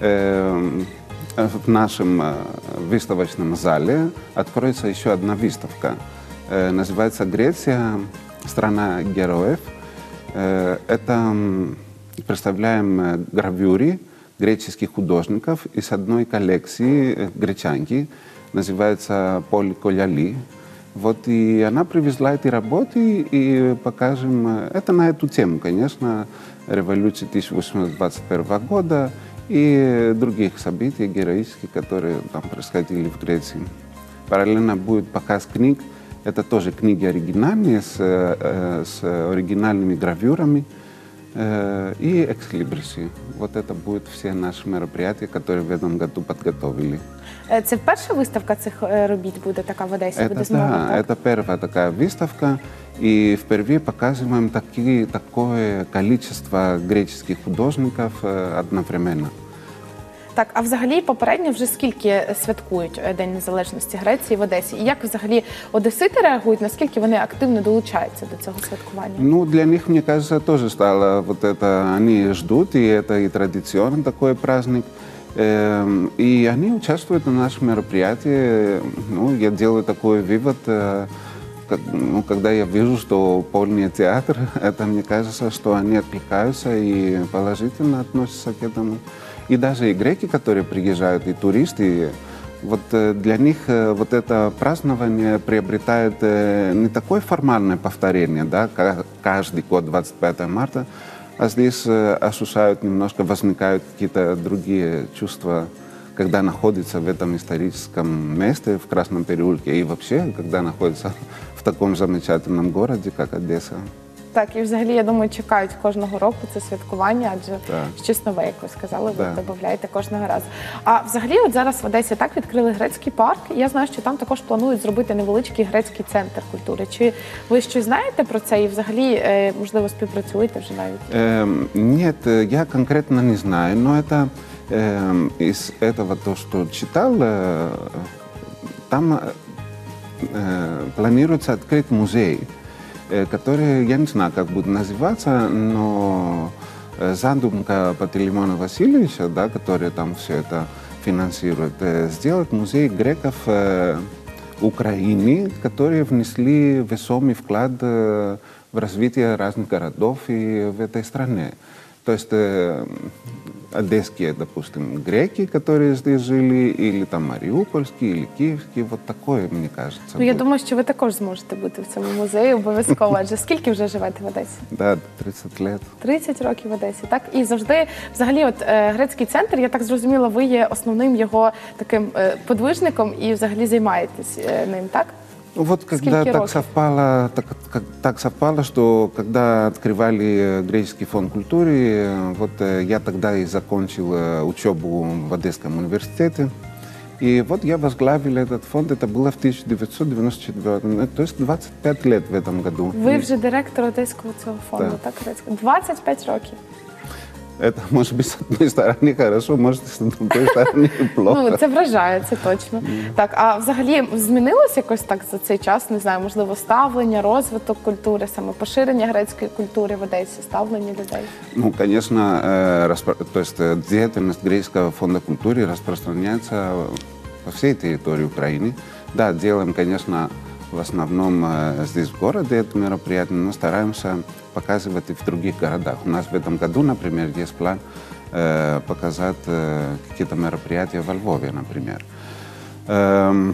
В нашем выставочном зале откроется еще одна выставка. Называется «Греция. Страна героев». Это представляем гравюры греческих художников из одной коллекции гречанки, называется Поль Коляли. Вот и она привезла эти работы, и покажем, это на эту тему, конечно, революции тысяча восемьсот двадцать первого года и других событий героических, которые там происходили в Греции. Параллельно будет показ книг. Это тоже книги оригинальные, с, с оригинальными гравюрами и экслибрисы. Вот это будут все наши мероприятия, которые в этом году подготовили. Це перша виставка цих робіт буде така в Одесі? Это, буде змога, да, так? это первая такая выставка. И впервые показываем такие, такое количество греческих художников одновременно. Так, а взагалі попередньо вже скільки святкують День Незалежності Греції в Одесі? І як взагалі одесити реагують, наскільки вони активно долучаються до цього святкування? Ну, для них, мне кажется, тоже стало вот это, они ждут, и это и традиционный такой праздник. Эм, И они участвуют на нашем мероприятии. Ну, я делаю такой вывод, э, как- ну, когда я вижу, что полный театр, это мне кажется, что они откликаются и положительно относятся к этому. И даже и греки, которые приезжают, и туристы, вот э, для них э, вот это празднование приобретает э, не такое формальное повторение, да, ка- каждый год двадцать пятого марта, а здесь э, ощущают немножко, возникают какие-то другие чувства, когда находится в этом историческом месте, в Красном переулке, и вообще, когда находится в таком замечательном городе, как Одесса. Так, і взагалі, я думаю, чекають кожного року це святкування, адже Так. щось нове, як ви сказали, ви Так. додаєте кожного разу. А взагалі, от зараз в Одесі так відкрили грецький парк. Я знаю, що там також планують зробити невеличкий грецький центр культури. Чи ви щось знаєте про це і взагалі, е, можливо, співпрацюєте вже навіть? Эм, Нет, э, я конкретно не знаю, но это эм, из этого то, что читал, э, там э, планируется открыть музей, э, который, я не знаю, как будет называться, но э, задумка Пантелеймона Васильевича, да, который там все это финансирует, э, сделать музей греков э, Украины, которые внесли весомый вклад э, в развитие разных городов и в этой стране. То есть э, одесские, допустим, греки, которые здесь жили, или там маріупольські, или київські, вот такое, мені кажется. Ну, я буде. думаю, що ви також зможете бути в цьому музеї обов'язково. Адже скільки вже живете в Одесі? Да, тридцять лет. тридцять років в Одесі, так? І завжди, взагалі, от е, грецький центр, я так зрозуміла, ви є основним його таким е, подвижником і взагалі займаєтесь е, ним, так? Ну, вот когда Скільки так років? совпало, так, как- так совпало, что когда открывали греческий фонд культуры, э, вот э, я тогда и закончил э, учебу в Одесском университете. И вот я возглавил этот фонд, это было в тысяча девятьсот девяносто четвёртом, э, то есть двадцать пять лет в этом году. Ви вже директор Одеського цього фонду, Так. так, грецького? двадцять п'ять років. Это может быть с одной стороны хорошо, может с другой стороны плохо. Ну, це вражає, це точно. Так, а взагалі змінилось якось так за цей час, не знаю, можливо, ставлення, розвиток культури, саме поширення грецької культури в Одесі, ставлення людей? Ну, конечно, э, распро- то есть э, деятельность Греческого фонда культуры распространяется по всей территории Украины. Да, делаем, конечно, в основном э, здесь в городе это мероприятие, но стараемся показывать и в других городах. У нас в этом году, например, есть план э, показать э, какие-то мероприятия во Львове, например. Эм,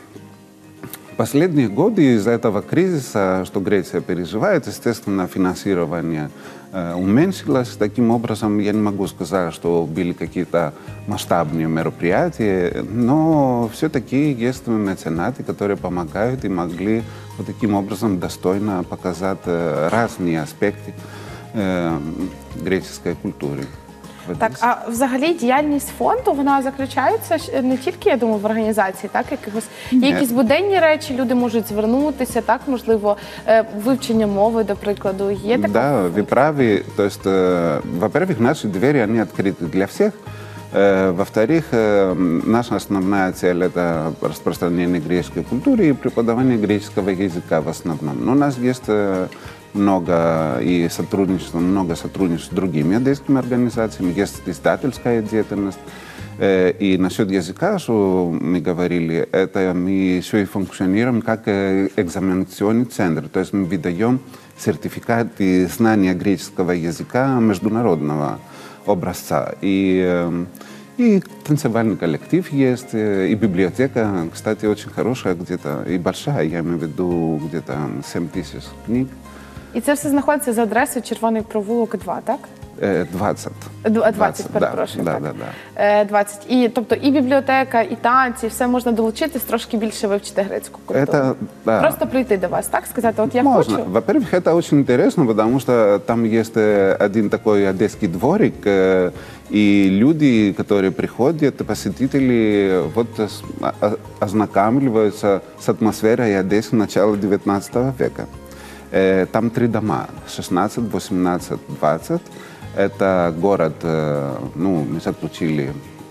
Последние годы из-за этого кризиса, что Греция переживает, естественно, финансирование э, уменьшилось. Таким образом, я не могу сказать, что были какие-то масштабные мероприятия, но все-таки есть меценаты, которые помогают и могли вот таким образом достойно показать э, разные аспекты э, греческой культуры. в Так, Одессе. а взагалі діяльність фонду, вона заключається ж не тільки, я думаю, в організації, так, якихось, є Ні. якісь буденні речі, люди можуть звернутися, так, можливо, е, вивчення мови, до прикладу, є така? Да, вы правы. То есть, э, во-первых, наши двери, они открыты для всех. Э, во-вторых, э, наша основная цель – это распространение греческой культуры и преподавание греческого языка в основном. Но у нас есть э, много и сотрудничества, много сотрудничества с другими одесскими организациями, есть издательская деятельность. Э, И насчет языка, что мы говорили, это мы еще и функционируем как э, экзаменационный центр. То есть мы выдаем сертификат и знания греческого языка международного образца. И, э, и танцевальный коллектив есть, э, и библиотека, кстати, очень хорошая где-то, и большая, я имею в виду где-то семь тысяч книг. І це все знаходиться за адресою Червоний провулок два, так? Э, двадцать. Д- двадцять, перепрошую, да, так. да, да. Е, двадцять. І, тобто і бібліотека, і танці, все можна долучитись, трошки більше вивчити грецьку культуру. Это, да. Просто прийти до вас, так? Сказати, от я Можно. хочу. Во-первых, это очень интересно, потому что там есть э, один такой одесский дворик, э, и люди, которые приходят, посетители, вот э, с- о- ознакомливаются с атмосферой Одессы начала девятнадцатого века. Э, Там три дома, шестнадцать, восемнадцать, двадцать. Это город, э, ну, мы заключили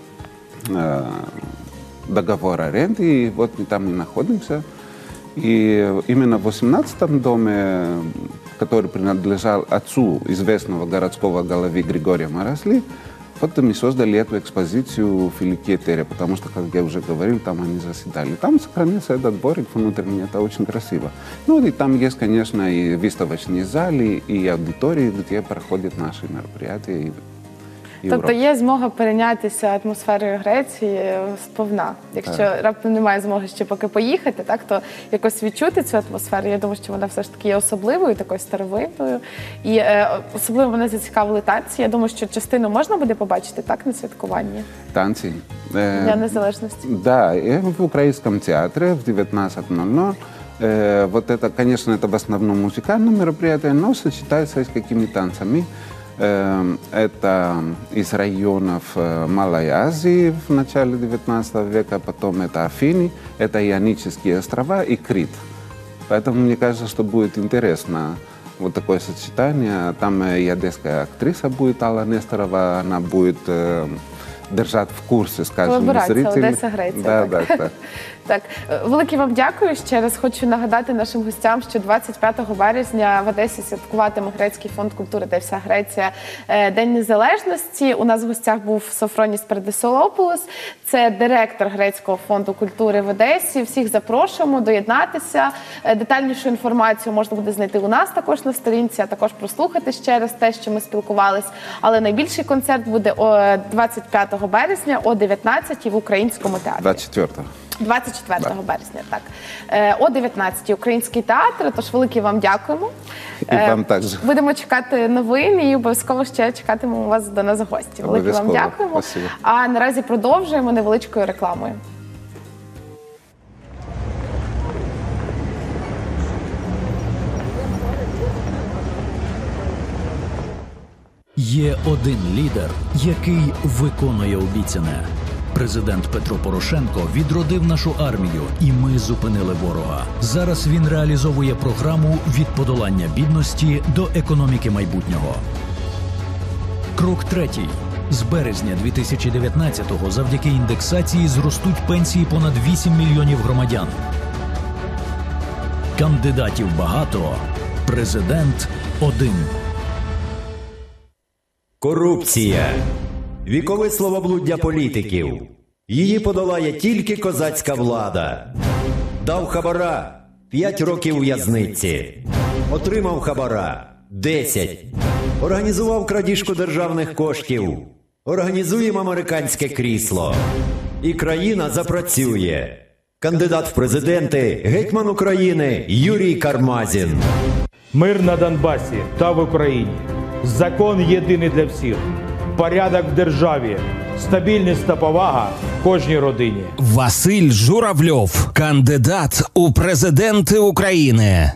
э, договор аренды, и вот мы там и находимся. И именно в восемнадцатом доме, который принадлежал отцу известного городского головы Григория Марасли, Вот мы создали эту экспозицию «Филики Этерия», потому что, как я уже говорил, там они заседали. Там сохранился этот дворик внутренний, это очень красиво. Ну и там есть, конечно, и выставочные залы, и аудитории, где проходят наши мероприятия. И, и тобто є змога перейнятися атмосферою Греції сповна. Якщо Так. раптом немає змоги ще поки поїхати, так, то якось відчути цю атмосферу. Я думаю, що вона все ж таки є особливою, такою старовинною. І е, особливо мене зацікавили танці. Я думаю, що частину можна буде побачити, так, на святкуванні танцы. Э, Дня Незалежності. Да, и в Украинском театре в девятнадцать ноль ноль. Э, вот это, конечно, это в основном музыкальное мероприятие, но сочетается с какими танцами. Э, это из районов э, Малой Азии в начале девятнадцатого века, потом это Афины, это Ионические острова и Крит. Поэтому мне кажется, что будет интересно вот такое сочетание. Там э, и одесская актриса будет, Алла Несторова, она будет э, держать в курсе, скажем, Колаборація зрителей. Одеса, Греція. Да, так. да, так. Так, велике вам дякую. Ще раз хочу нагадати нашим гостям, що двадцять п'ятого березня в Одесі святкуватиме Грецький фонд культури та вся Греція День Незалежності. У нас в гостях був Софроній Спердисолопулос, це директор Грецького фонду культури в Одесі. Всіх запрошуємо доєднатися. Детальнішу інформацію можна буде знайти у нас також на сторінці, а також прослухати ще раз те, що ми спілкувались. Але найбільший концерт буде двадцять п'ятого березня о дев'ятнадцятій в Українському театрі. двадцять четвертого. двадцять четвертого березня, так. Е, о дев'ятнадцятій Український театр, тож велике вам дякуємо. І вам також. Будемо чекати новин і обов'язково ще чекатимемо вас до нас в гості. Велике вам дякуємо. Спасибо. А наразі продовжуємо невеличкою рекламою. Є один лідер, який виконує обіцяне. Президент Петро Порошенко відродив нашу армію, і ми зупинили ворога. Зараз він реалізовує програму від подолання бідності до економіки майбутнього. Крок третій. З березня дві тисячі дев'ятнадцятого завдяки індексації зростуть пенсії понад вісім мільйонів громадян. Кандидатів багато. Президент один. Корупція. Вікове словоблуддя політиків. Її подолає тільки козацька влада. Дав хабара – п'ять років в'язниці. Отримав хабара – десять. Організував крадіжку державних коштів. Організуємо американське крісло. І країна запрацює. Кандидат в президенти – гетьман України Юрій Кармазін. Мир на Донбасі та в Україні. Закон єдиний для всіх. Порядок в державі, стабільність та повага кожній родині. Василь Журавльов, кандидат у президенти України.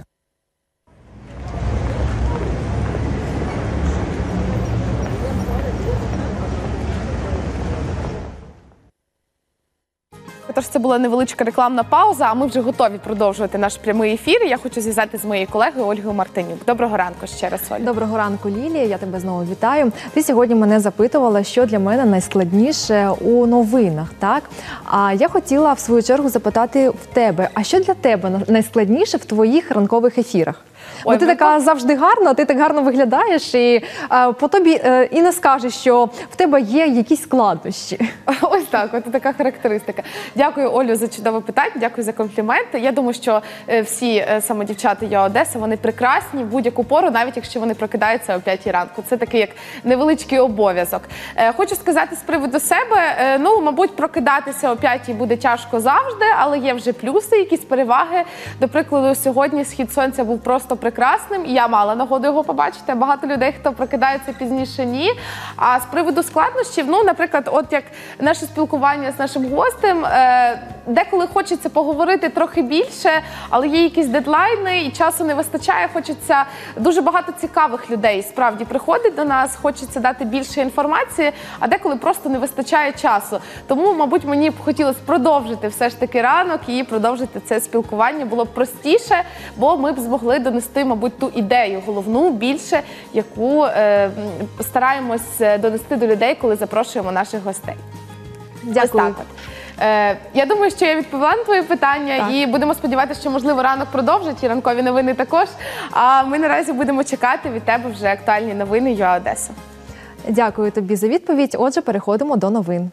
Тож це була невеличка рекламна пауза, а ми вже готові продовжувати наш прямий ефір. Я хочу зв'язати з моєю колегою Ольгою Мартинюк. Доброго ранку ще раз, Оль. Доброго ранку, Лілія. Я тебе знову вітаю. Ти сьогодні мене запитувала, що для мене найскладніше у новинах, так? А я хотіла в свою чергу запитати в тебе, а що для тебе найскладніше в твоїх ранкових ефірах? Бо Ой, ти ви така так- завжди гарна, ти так гарно виглядаєш, і е, по тобі е, і не скажеш, що в тебе є якісь складнощі. Ось так, от така характеристика. Дякую, Олю, за чудове питання, дякую за компліменти. Я думаю, що е, всі е, саме дівчата Я Одеса, вони прекрасні в будь-яку пору, навіть якщо вони прокидаються о п'ятій ранку. Це такий як невеличкий обов'язок. Е, Хочу сказати з приводу себе, е, ну, мабуть, прокидатися о п'ятій буде тяжко завжди, але є вже плюси, якісь переваги. До прикладу, сьогодні схід сонця був просто прекрасним, і я мала нагоду його побачити. Багато людей, хто прокидається пізніше, ні. А з приводу складнощів, ну, наприклад, от як наше спілкування з нашим гостем, е, деколи хочеться поговорити трохи більше, але є якісь дедлайни, і часу не вистачає. Хочеться, дуже багато цікавих людей справді приходить до нас, хочеться дати більше інформації, а деколи просто не вистачає часу. Тому, мабуть, мені б хотілося продовжити все ж таки ранок і продовжити це спілкування. Було б простіше, бо ми б змогли донести, мабуть, ту ідею головну, більше, яку е, стараємось донести до людей, коли запрошуємо наших гостей. Дякую. Ось так от. Е, я думаю, що я відповіла на твоє питання, Так. і будемо сподіватися, що, можливо, ранок продовжить, і ранкові новини також. А ми наразі будемо чекати від тебе вже актуальні новини Я Одеса. Дякую тобі за відповідь. Отже, переходимо до новин.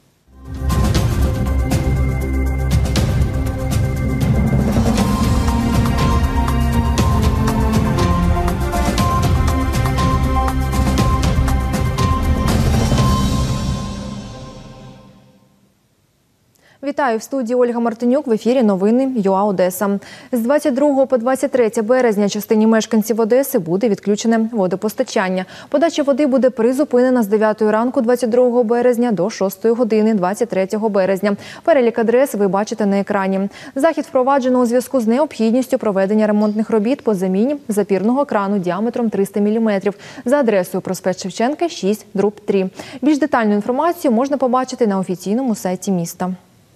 Вітаю в студії Ольга Мартинюк. В ефірі новини ЮА Одеса. З двадцять другого по двадцять третє березня частині мешканців Одеси буде відключене водопостачання. Подача води буде призупинена з дев'ятої ранку двадцять другого березня до шостої години двадцять третього березня. Перелік адрес ви бачите на екрані. Захід впроваджено у зв'язку з необхідністю проведення ремонтних робіт по заміні запірного крану діаметром триста міліметрів за адресою проспект Шевченка, шість, дроб три. Більш детальну інформацію можна побачити на офіційному сайті міста.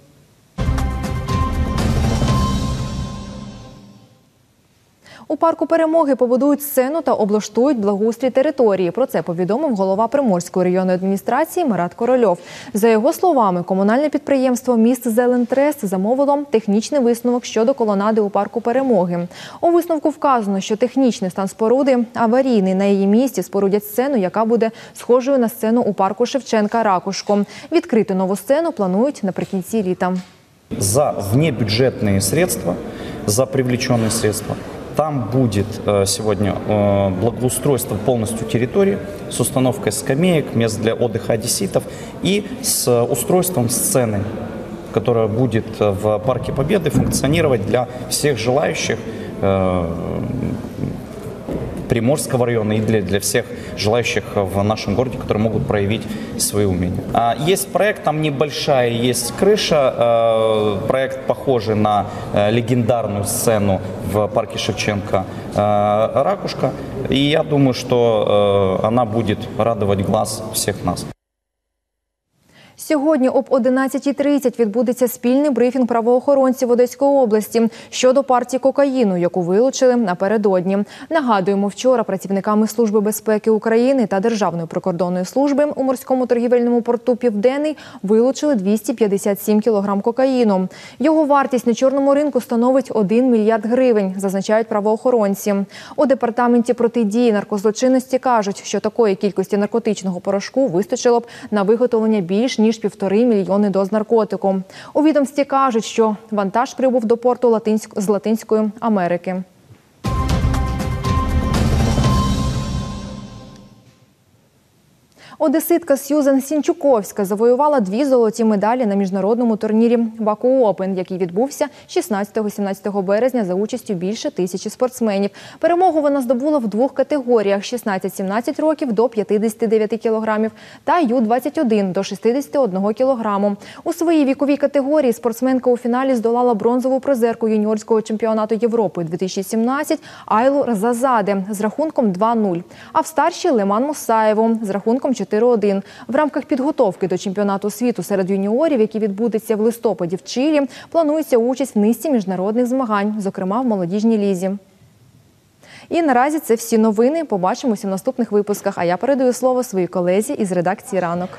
У парку Перемоги побудують сцену та облаштують благоустрій території. Про це повідомив голова Приморської районної адміністрації Марат Корольов. За його словами, комунальне підприємство «Міст Зелентрест» замовило технічний висновок щодо колонади у парку Перемоги. У висновку вказано, що технічний стан споруди аварійний. На її місці спорудять сцену, яка буде схожою на сцену у парку Шевченка «Ракушко». Відкрити нову сцену планують наприкінці літа. За внебюджетные средства, за привлеченные средства, там будет сегодня благоустройство полностью территории с установкой скамеек, мест для отдыха одесситов и с устройством сцены, которая будет в Парке Победы функционировать для всех желающих Приморского района и для, для всех желающих в нашем городе, которые могут проявить свои умения. Есть проект, там небольшая есть крыша, проект похожий на легендарную сцену в парке Шевченка «Ракушка», и я думаю, что она будет радовать глаз всех нас. Сьогодні об одинадцятій тридцять відбудеться спільний брифінг правоохоронців Одеської області щодо партії кокаїну, яку вилучили напередодні. Нагадуємо, вчора працівниками Служби безпеки України та Державної прикордонної служби у морському торгівельному порту «Південний» вилучили двісті п'ятдесят сім кілограм кокаїну. Його вартість на чорному ринку становить один мільярд гривень, зазначають правоохоронці. У департаменті протидії наркозлочинності кажуть, що такої кількості наркотичного порошку вистачило б на виготовлення більш ніж півтори мільйони доз наркотику. У відомстві кажуть, що вантаж прибув до порту Латинськ... з Латинської Америки. Одеситка Сьюзан Сінчуковська завоювала дві золоті медалі на міжнародному турнірі Баку Опен, який відбувся шістнадцятого-сімнадцятого березня за участю більше тисячі спортсменів. Перемогу вона здобула в двох категоріях – шістнадцять-сімнадцять років до п'ятдесят дев'ять кілограмів та Ю двадцять один до шістдесят один кілограму. У своїй віковій категорії спортсменка у фіналі здолала бронзову призерку юніорського чемпіонату Європи дві тисячі сімнадцять Айлу Разазаде з рахунком два нуль, а в старшій – Леман Мусаєву з рахунком чотири один. В рамках підготовки до чемпіонату світу серед юніорів, який відбудеться в листопаді в Чилі, планується участь в низці міжнародних змагань, зокрема в молодіжній лізі. І наразі це всі новини. Побачимося в наступних випусках. А я передаю слово своїй колезі із редакції «Ранок».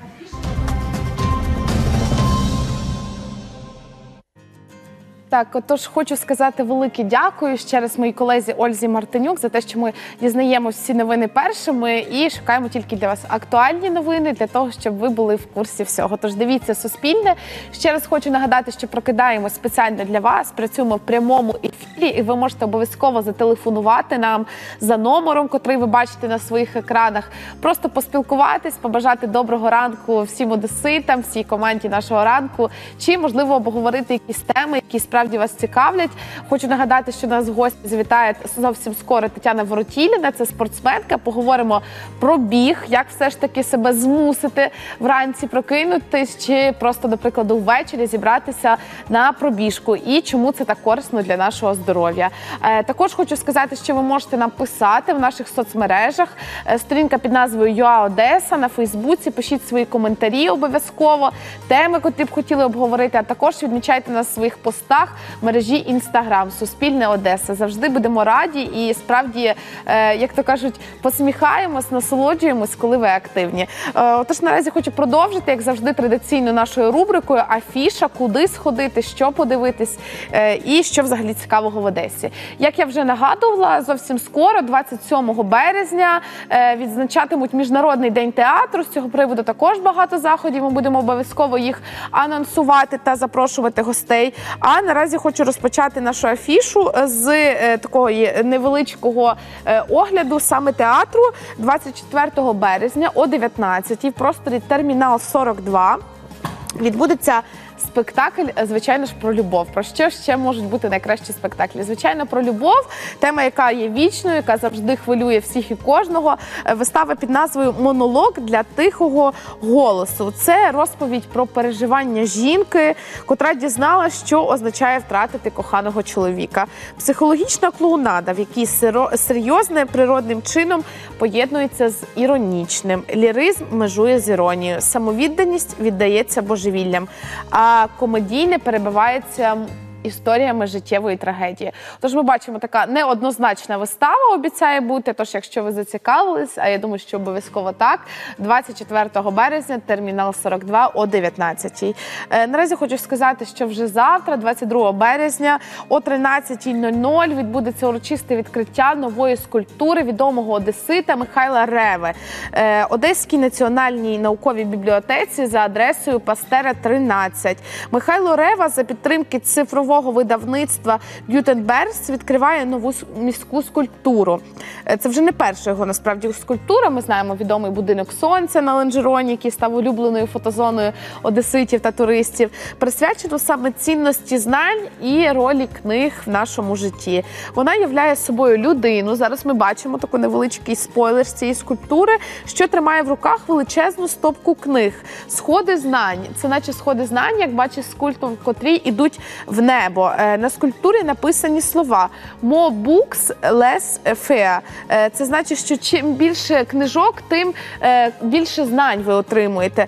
Так, отож, хочу сказати велике дякую ще раз моїй колезі Ользі Мартинюк за те, що ми дізнаємося всі новини першими і шукаємо тільки для вас актуальні новини, для того, щоб ви були в курсі всього. Тож дивіться «Суспільне». Ще раз хочу нагадати, що прокидаємо спеціально для вас, працюємо в прямому ефірі, і ви можете обов'язково зателефонувати нам за номером, котрий ви бачите на своїх екранах, просто поспілкуватись, побажати доброго ранку всім одеситам, всій команді нашого ранку, чи, можливо, обговорити якісь теми, які справді вас цікавлять. Хочу нагадати, що нас в гості завітає зовсім скоро Тетяна Воротіліна, це спортсменка. Поговоримо про біг, як все ж таки себе змусити вранці прокинутись, чи просто, до прикладу, ввечері зібратися на пробіжку, і чому це так корисно для нашого здоров'я. Також хочу сказати, що ви можете нам писати в наших соцмережах. Сторінка під назвою ЮА Одеса на Фейсбуці. Пишіть свої коментарі обов'язково, теми, котрі б хотіли обговорити, а також відмічайте нас в своїх постах мережі Інстаграм Суспільне Одеса. Завжди будемо раді і справді, як то кажуть, посміхаємось, насолоджуємось, коли ви активні. Отож, наразі хочу продовжити, як завжди, традиційно нашою рубрикою «Афіша», куди сходити, що подивитись і що взагалі цікавого в Одесі. Як я вже нагадувала, зовсім скоро, двадцять сьомого березня, відзначатимуть Міжнародний день театру. З цього приводу також багато заходів. Ми будемо обов'язково їх анонсувати та запрошувати гостей. А наразі хочу розпочати нашу афішу з такого невеличкого огляду саме театру. двадцять четвертого березня о дев'ятнадцятій в просторі Термінал сорок два відбудеться спектакль, звичайно ж, про любов. Про що ще можуть бути найкращі спектаклі? Звичайно, про любов. Тема, яка є вічною, яка завжди хвилює всіх і кожного. Вистава під назвою «Монолог для тихого голосу». Це розповідь про переживання жінки, котра дізналася, що означає втратити коханого чоловіка. Психологічна клоунада, в якій серйозне природним чином поєднується з іронічним. Ліризм межує з іронією. Самовідданість віддається божевіллям. А комедійне перебивається історіями життєвої трагедії. Тож ми бачимо, така неоднозначна вистава обіцяє бути, тож якщо ви зацікавились, а я думаю, що обов'язково так, двадцять четвертого березня, Термінал сорок два о дев'ятнадцятій. Е, наразі хочу сказати, що вже завтра, двадцять другого березня, о тринадцятій нуль нуль відбудеться урочисте відкриття нової скульптури відомого одесита Михайла Реви. Е, Одеській національній науковій бібліотеці за адресою Пастера, тринадцять. Михайло Рева за підтримки цифрового видавництва Гютенбергс відкриває нову міську скульптуру. Це вже не перша його, насправді, скульптура. Ми знаємо відомий будинок Сонця на Ланжероні, який став улюбленою фотозоною одеситів та туристів. Присвячено саме цінності знань і ролі книг в нашому житті. Вона являє собою людину. Зараз ми бачимо такий невеличкий спойлер з цієї скульптури, що тримає в руках величезну стопку книг. Сходи знань. Це наче сходи знань, як бачить скульптор, котрі йдуть в небо. На скульптурі написані слова «More books, less fear». Це значить, що чим більше книжок, тим більше знань ви отримуєте.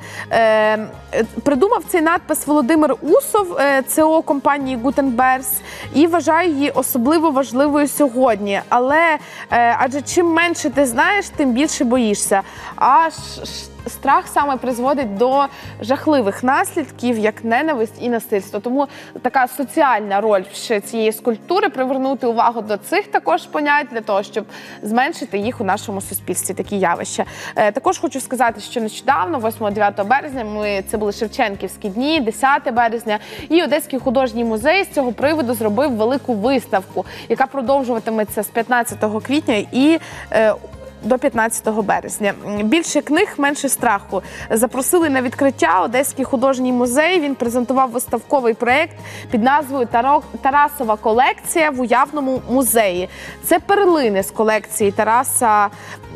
Придумав цей надпис Володимир Усов, ЦЕО компанії Гутенбергс, і вважає її особливо важливою сьогодні. Але, адже чим менше ти знаєш, тим більше боїшся. А страх саме призводить до жахливих наслідків, як ненависть і насильство. Тому така соціальна роль ще цієї скульптури – привернути увагу до цих також понять, для того, щоб зменшити їх у нашому суспільстві, такі явища. Е, також хочу сказати, що нещодавно, восьмого-дев'ятого березня, ми, це були Шевченківські дні, десяте березня, і Одеський художній музей з цього приводу зробив велику виставку, яка продовжуватиметься з п'ятнадцятого квітня і е, до п'ятнадцятого березня. Більше книг, менше страху. Запросили на відкриття Одеський художній музей. Він презентував виставковий проєкт під назвою «Тарасова колекція в уявному музеї». Це перлини з колекції Тараса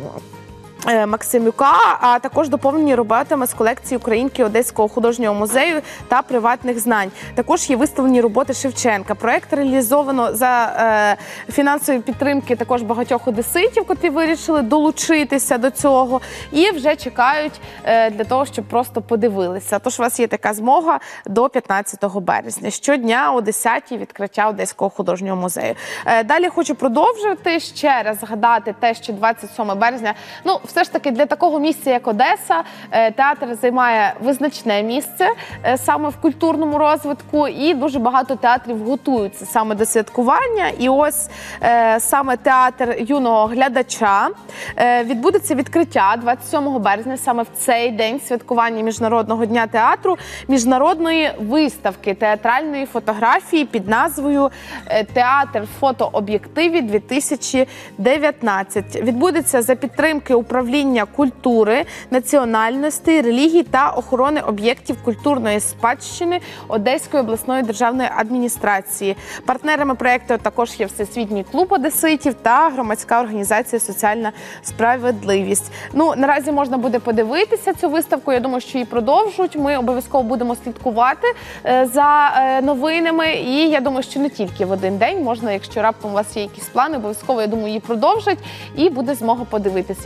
Максимюка, а також доповнені роботами з колекції Українки Одеського художнього музею та приватних знань. Також є виставлені роботи Шевченка. Проєкт реалізовано за е, фінансової підтримки також багатьох одеситів, котрі вирішили долучитися до цього і вже чекають е, для того, щоб просто подивилися. Тож у вас є така змога до п'ятнадцятого березня. Щодня о десятій відкриття Одеського художнього музею. Е, далі хочу продовжити, ще раз згадати те, що двадцять сьомого березня, ну, все ж таки для такого місця, як Одеса, театр займає визначне місце саме в культурному розвитку, і дуже багато театрів готуються саме до святкування. І ось саме театр юного глядача відбудеться відкриття двадцять сьомого березня, саме в цей день святкування Міжнародного дня театру, міжнародної виставки театральної фотографії під назвою «Театр в фотооб'єктиві дві тисячі дев'ятнадцять». Відбудеться за підтримки управління культури, національності, релігій та охорони об'єктів культурної спадщини Одеської обласної державної адміністрації. Партнерами проєкту також є Всесвітній клуб одеситів та громадська організація «Соціальна справедливість». Ну, наразі можна буде подивитися цю виставку, я думаю, що її продовжують. Ми обов'язково будемо слідкувати за новинами, і я думаю, що не тільки в один день, можна, якщо раптом у вас є якісь плани, обов'язково, я думаю, її продовжать, і буде змога подивитися, який же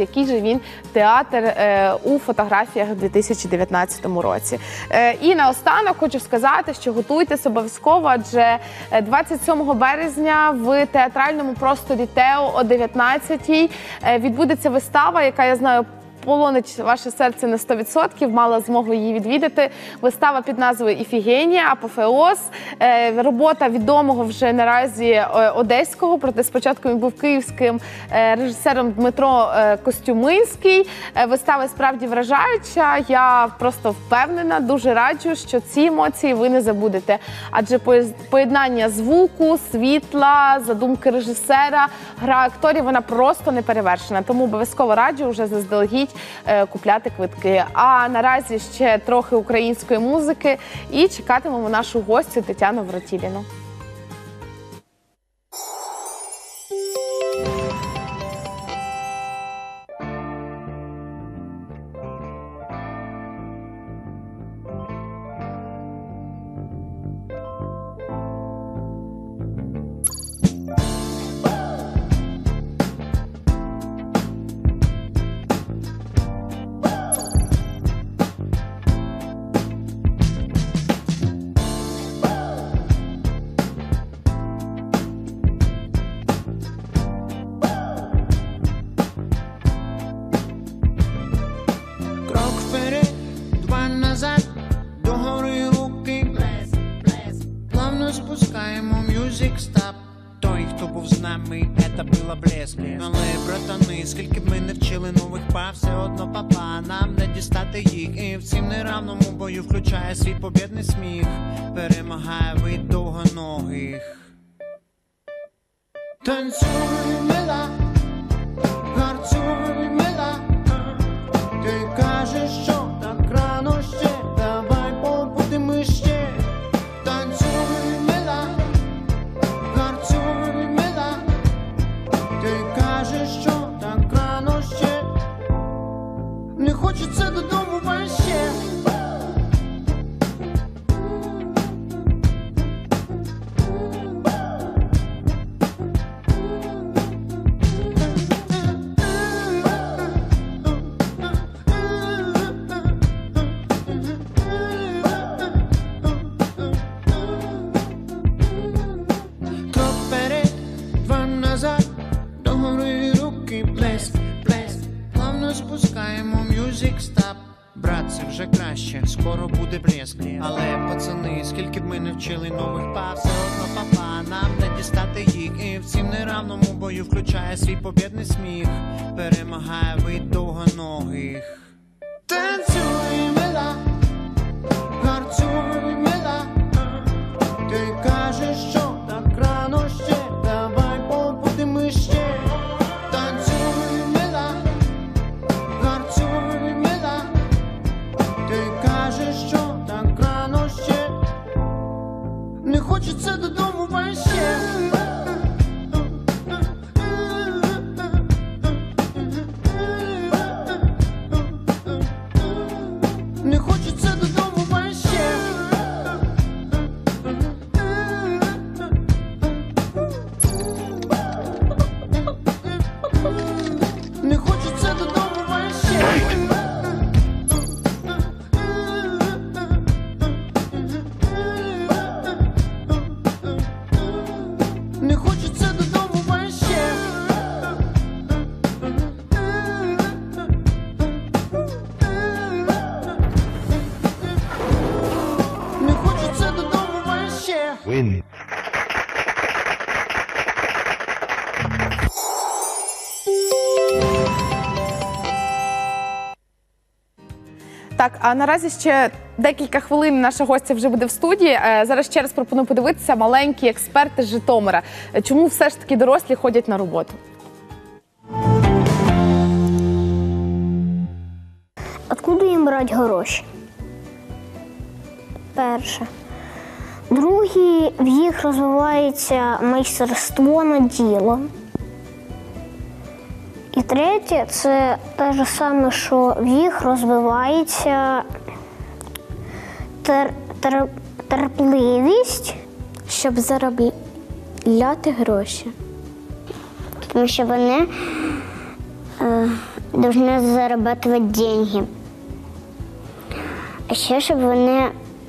він театр е, у фотографіях у дві тисячі дев'ятнадцятому році. Е, і наостанок хочу сказати, що готуйтесь обов'язково, адже двадцять сьомого березня в театральному просторі Тео о дев'ятнадцятій е, відбудеться вистава, яка, я знаю, полонить ваше серце на сто відсотків, мала змогу її відвідати. Вистава під назвою «Іфігенія», «Апофеоз». Е, робота відомого вже наразі е, одеського, проте спочатку він був київським е, режисером Дмитро е, Костюминський. Е, вистава справді вражаюча. Я просто впевнена, дуже раджу, що ці емоції ви не забудете. Адже поєднання звуку, світла, задумки режисера, гра акторів, вона просто неперевершена. Тому обов'язково раджу вже заздалегідь купляти квитки. А наразі ще трохи української музики і чекатимемо нашу гостю Тетяну Вратіліну. Скільки б ми не вчили нових прав, все одно папа нам не дістати їх. І в цім неравному бою включає свій побєдний сміх, перемагає вид довгоногих. Танцюй, мила, гарцюй, мила, ти кажеш, що так рано ще, давай побудемо ще. Танцюй, мила, гарцюй, мила, ти кажеш, що не хочеться додому ваще. Крок вперед, два назад, догори руки, плеск, плеск, плавно спускаємо. Music stop, брат, це вже краще, скоро буде блеск. Але, пацани, скільки б ми не вчили нових пав, все одно папа нам не дістати їх. І в цім неравному бою включає свій побєдний сміх, перемагає вид довгоногих. Танцюй, мила, гарцюй, мила, ти кажеш, що так рано ще, давай побудемо ще. Не хочеться додому ваще. Не хочеться додому ваще. Не хочеться додому ваще. Win. Так, а наразі ще декілька хвилин наша гостя вже буде в студії. Зараз ще раз пропоную подивитися маленькі експерти з Житомира. Чому все ж таки дорослі ходять на роботу? Откуда їм брати гроші? Перше. Друге, в їх розвивається майстерство на діло. І третє, це те ж саме, що в їх розвивається тер, тер, терпливість, щоб заробляти гроші. Тому що вони е, повинні заробляти деньги. А ще, щоб вони,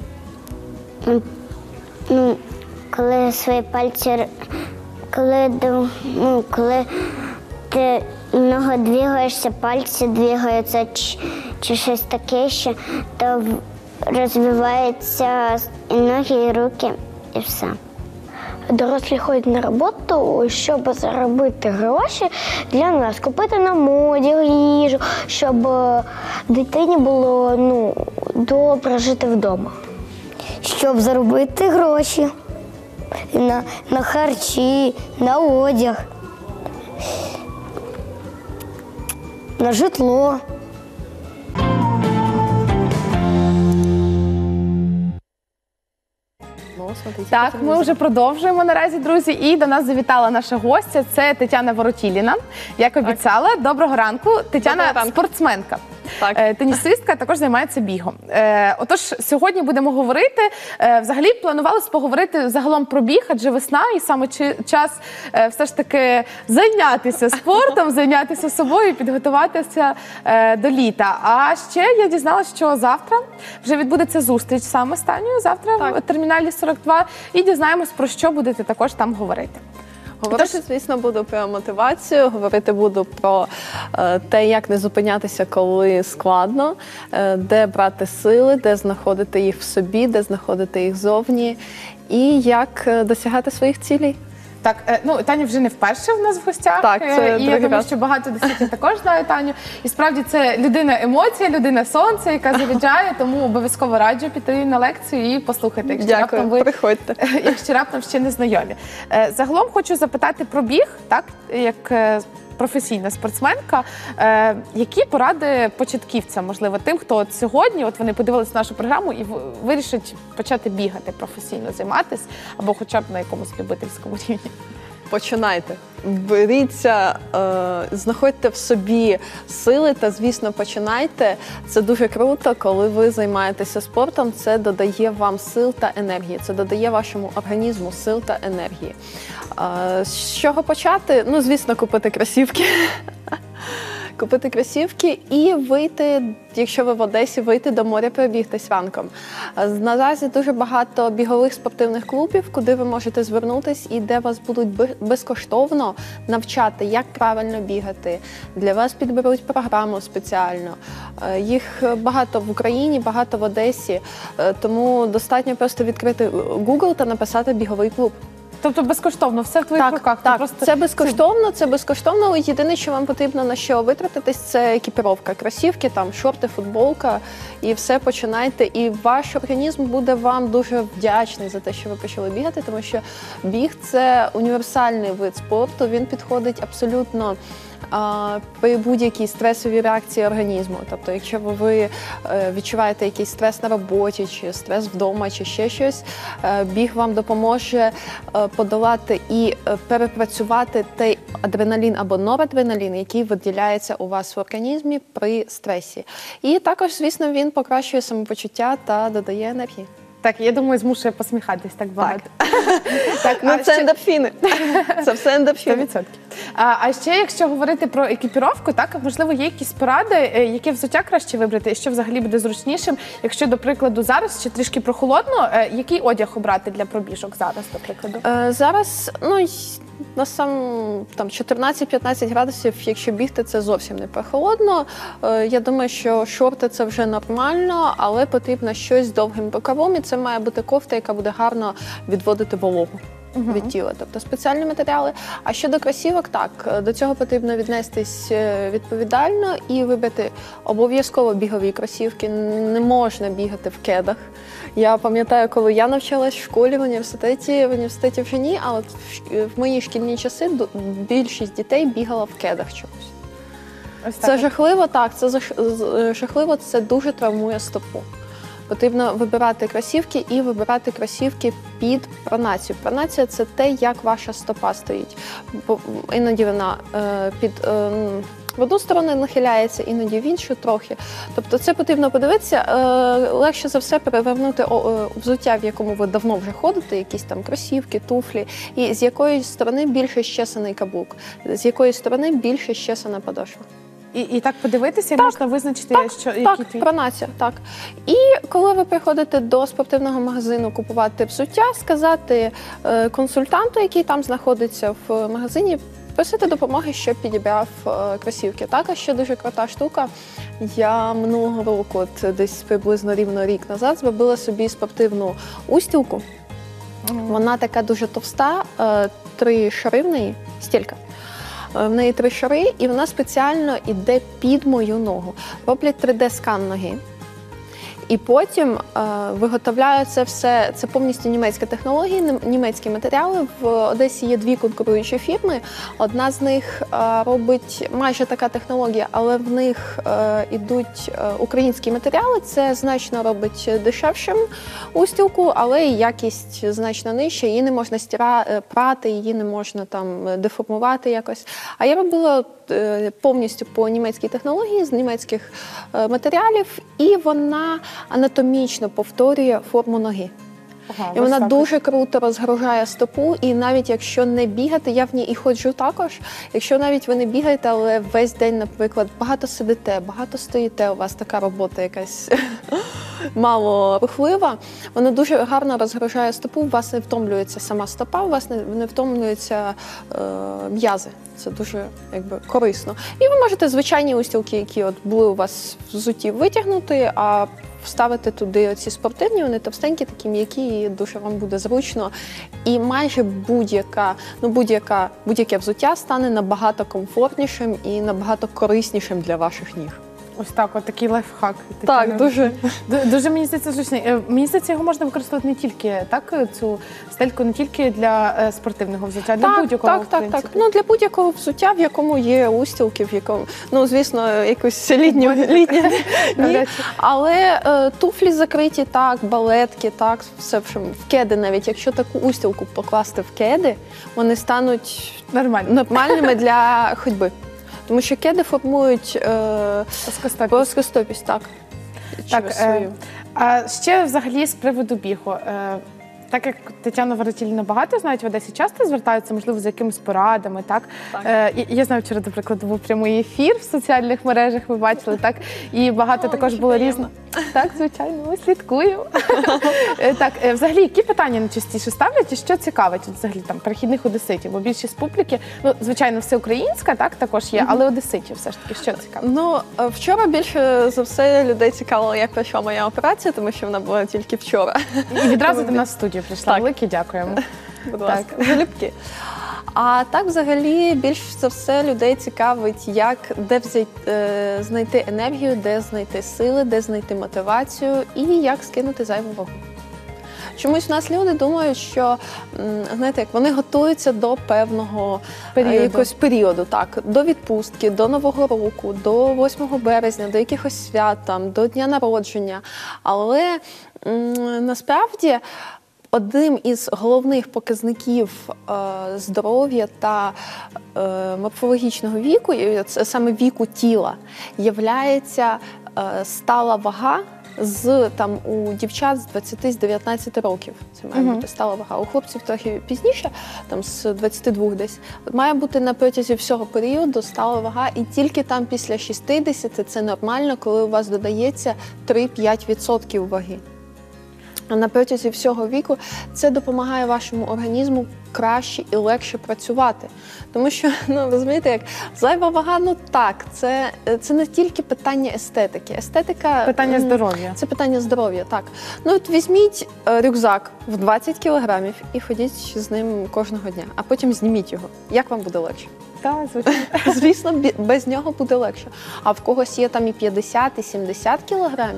ну, коли свої пальці, коли, ну, коли ти много двигаєшся, пальці двигаються чи, чи щось таке ще, то розвиваються і ноги, і руки, і все. Дорослі ходять на роботу, щоб заробити гроші для нас, купити нам одяг, їжу, щоб дитині було, ну, добре жити вдома. Щоб заробити гроші на, на харчі, на одяг, на житло. Так, ми вже продовжуємо наразі, друзі. І до нас завітала наша гостя. Це Тетяна Воротіліна. Як обіцяла, доброго ранку. Тетяна ранку. спортсменка. Так. Тенісистка, також займається бігом. Е, отож, сьогодні будемо говорити, е, взагалі планувалось поговорити загалом про біг, адже весна і саме чи, час е, все ж таки зайнятися спортом, зайнятися собою і підготуватися е, до літа. А ще я дізналася, що завтра вже відбудеться зустріч саме з Танею, завтра так. в терміналі сорок два, і дізнаємось, про що будете також там говорити. Говорити, звісно, буду про мотивацію, говорити буду про е, те, як не зупинятися, коли складно, е, де брати сили, де знаходити їх в собі, де знаходити їх зовні і як е, досягати своїх цілей. Так, ну, Таня вже не вперше в нас в гостях, так, це і я думаю, раз. що багато десятин також знає Таню. І справді це людина емоцій, людина сонця, яка заряджає, тому обов'язково раджу піти на лекцію і послухати, якщо Дякую, раптом ви, приходьте. якщо раптом ще не знайомі. Загалом хочу запитати про біг, так, як професійна спортсменка. Е, які поради початківцям, можливо, тим, хто от сьогодні, от вони подивилися нашу програму і вирішать почати бігати професійно, займатися, або хоча б на якомусь любительському рівні? Починайте. Беріться, е, знаходьте в собі сили та, звісно, починайте. Це дуже круто, коли ви займаєтеся спортом, це додає вам сил та енергії, це додає вашому організму сил та енергії. Е, з чого почати? Ну, звісно, купити кросівки. Купити кросівки і вийти, якщо ви в Одесі, вийти до моря, пробігтись ранком. Наразі дуже багато бігових спортивних клубів, куди ви можете звернутися і де вас будуть безкоштовно навчати, як правильно бігати. Для вас підберуть програму спеціально. Їх багато в Україні, багато в Одесі, тому достатньо просто відкрити Google та написати «біговий клуб». Тобто безкоштовно, все в твоїх так, руках? Так, просто... це безкоштовно, це безкоштовно. Єдине, що вам потрібно на що витратитись, це екіпіровка, кросівки, там, шорти, футболка, і все починайте. І ваш організм буде вам дуже вдячний за те, що ви почали бігати, тому що біг – це універсальний вид спорту, він підходить абсолютно при будь-якій стресовій реакції організму. Тобто, якщо ви відчуваєте якийсь стрес на роботі, чи стрес вдома, чи ще щось, біг вам допоможе подолати і перепрацювати той адреналін або норадреналін, який виділяється у вас в організмі при стресі. І також, звісно, він покращує самопочуття та додає енергії. Так, я думаю, змушує посміхатись так багато. Так, так ну, це ще... ендорфіни. Це все ендорфіни. сто відсотків. А, а ще, якщо говорити про екіпіровку, так, можливо, є якісь поради, яке взуття краще вибрати, і що взагалі буде зручнішим, якщо, до прикладу, зараз ще трішки прохолодно, який одяг обрати для пробіжок зараз, до прикладу? Е, зараз, ну, на сам там чотирнадцять-п'ятнадцять градусів, якщо бігти, це зовсім не прохолодно. Е, я думаю, що шорти – це вже нормально, але потрібно щось з довгим рукавом, і це має бути кофта, яка буде гарно відводити вологу від тіла, тобто спеціальні матеріали. А щодо кросівок, так, до цього потрібно віднестись відповідально і вибрати обов'язково бігові кросівки. Не можна бігати в кедах. Я пам'ятаю, коли я навчалась в школі, в університеті, в університеті вже ні, а от в мої шкільні часи більшість дітей бігала в кедах чомусь. Ось це так. Жахливо, так, це жахливо, це дуже травмує стопу. Потрібно вибирати кросівки і вибирати кросівки під пронацію. Пронація – це те, як ваша стопа стоїть. Бо іноді вона е, під е, в одну сторону нахиляється, іноді в іншу трохи. Тобто це потрібно подивитися. Е, легше за все перевернути о, е, взуття, в якому ви давно вже ходите, якісь там кросівки, туфлі, і з якої сторони більше щесаний каблук, з якої сторони більше щесана подошва. І, і так подивитися, і Так, можна визначити, так, що так, який твій. пронація, так. І коли ви приходите до спортивного магазину купувати взуття, сказати е, консультанту, який там знаходиться в магазині, просити допомоги, щоб підібрав е, кросівки. Також ще дуже крута штука. Я минулого року, от десь приблизно рівно рік назад, зробила собі спортивну устілку. Вона така дуже товста, е, три шари в неї, стілька. Е, В неї три шари, і вона спеціально йде під мою ногу. Роблять три де-скан ноги. І потім е, виготовляють це все, це повністю німецька технологія, нім- німецькі матеріали. В Одесі є дві конкуруючі фірми. Одна з них е, робить майже така технологія, але в них е, ідуть е, українські матеріали. Це значно робить дешевшим устілку, але і якість значно нижча. Її не можна стира, е, прати, її не можна там е, деформувати якось. А я робила е, повністю по німецькій технології, з німецьких е, матеріалів, і вона анатомічно повторює форму ноги. Ага, І ось вона так дуже круто розгружає стопу, і навіть якщо не бігати, я в ній і ходжу також, якщо навіть ви не бігаєте, але весь день, наприклад, багато сидите, багато стоїте, у вас така робота якась мало рухлива, вона дуже гарно розгружає стопу, у вас не втомлюється сама стопа, у вас не, не втомлюються е, м'язи. Це дуже якби корисно. І ви можете звичайні устілки, які от були у вас в взутті, витягнути, а вставити туди оці спортивні, вони товстенькі, такі м'які, і дуже вам буде зручно. І майже будь-яка, ну будь-яка, будь-яке взуття стане набагато комфортнішим і набагато кориснішим для ваших ніг. Ось так, от такий лайфхак. Такий, Так, ну, дуже. ду- Дуже, мені здається, зручний. Е, Мені здається, його можна використовувати не тільки, так, цю стельку не тільки для е, спортивного взуття, а для Так, будь-якого, так, в так, так. принципі. Ну, для будь-якого взуття, в якому є устілки, в якому, ну, звісно, якусь літню, літню ні. Але е, туфлі закриті, так, балетки, так, все, в чому- в кеди навіть. Якщо таку устілку покласти в кеди, вони стануть Нормально. нормальними для ходьби. Тому що кеди формують е, плоскостопість, так. Так, через е, свою. а ще взагалі з приводу бігу. Е, так як Тетяна Воротіліна багато знають в Одесі, часто звертаються, можливо, за якимись порадами, так? Е, і- я знаю, вчора, наприклад, був прямий ефір в соціальних мережах, ви бачили, так? І багато також було різно. Так, звичайно, ми слідкуємо. Е, Так, е, взагалі, які питання найчастіше ставлять і що цікавить от, взагалі там перехідних одеситів? Бо більшість публіки, ну, звичайно, всеукраїнська, так, також є, але одеситів все ж таки, що цікаво? Ну, е, вчора більше за все людей цікавило, як пройшла моя операція, тому що вона була тільки вчора. І відразу до нас в студію прийшла. Так. Велике дякуємо. Будь ласка, залюбки. А так, взагалі, більш за все людей цікавить, як, де взяти, е, знайти енергію, де знайти сили, де знайти мотивацію і як скинути зайву вагу. Чомусь у нас люди думають, що м, знаєте, як вони готуються до певного Періоду. е, якогось періоду, так, до відпустки, до Нового року, до восьмого березня, до якихось свят, там, до дня народження. Але м, насправді одним із головних показників е, здоров'я та е, морфологічного віку, і це саме віку тіла, являється е, стала вага з там у дівчат з двадцяти з дев'ятнадцяти років. Це має Мгм. бути стала вага. У хлопців трохи пізніше, там з двадцяти двох десь. От має бути на протязі всього періоду стала вага, і тільки там після шістдесяти це нормально, коли у вас додається три-п'ять відсотків ваги. А на протязі всього віку це допомагає вашому організму краще і легше працювати. Тому що, ну, розумієте, як зайва вага, ну так, це, це не тільки питання естетики. Естетика... Питання м, здоров'я. Це питання здоров'я, так. Ну от візьміть е, рюкзак в двадцять кілограмів і ходіть з ним кожного дня, а потім зніміть його. Як вам буде легше? Так, звичайно. Звісно, бі- без нього буде легше. А в когось є там і п'ятдесят, і сімдесят кілограмів.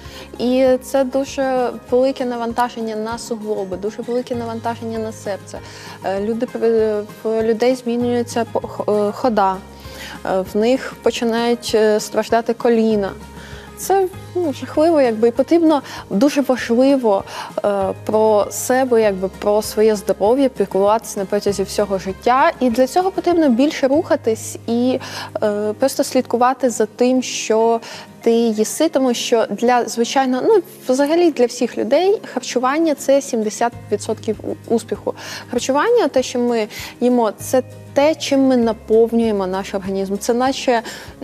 І це дуже велике навантаження на суглоби, дуже велике навантаження на серце. Е, Люди, при- в людей змінюється по- х- е, хода, Е, в них починають е, страждати коліна. Це ну, жахливо, якби, і потрібно дуже важливо е, про себе, якби, про своє здоров'я піклуватися на протязі всього життя. І для цього потрібно більше рухатись і е, просто слідкувати за тим, що ти їси, тому що для, звичайно, ну, взагалі для всіх людей харчування – це сімдесят відсотків успіху. Харчування, те, що ми їмо, це те, чим ми наповнюємо наш організм. Це наче,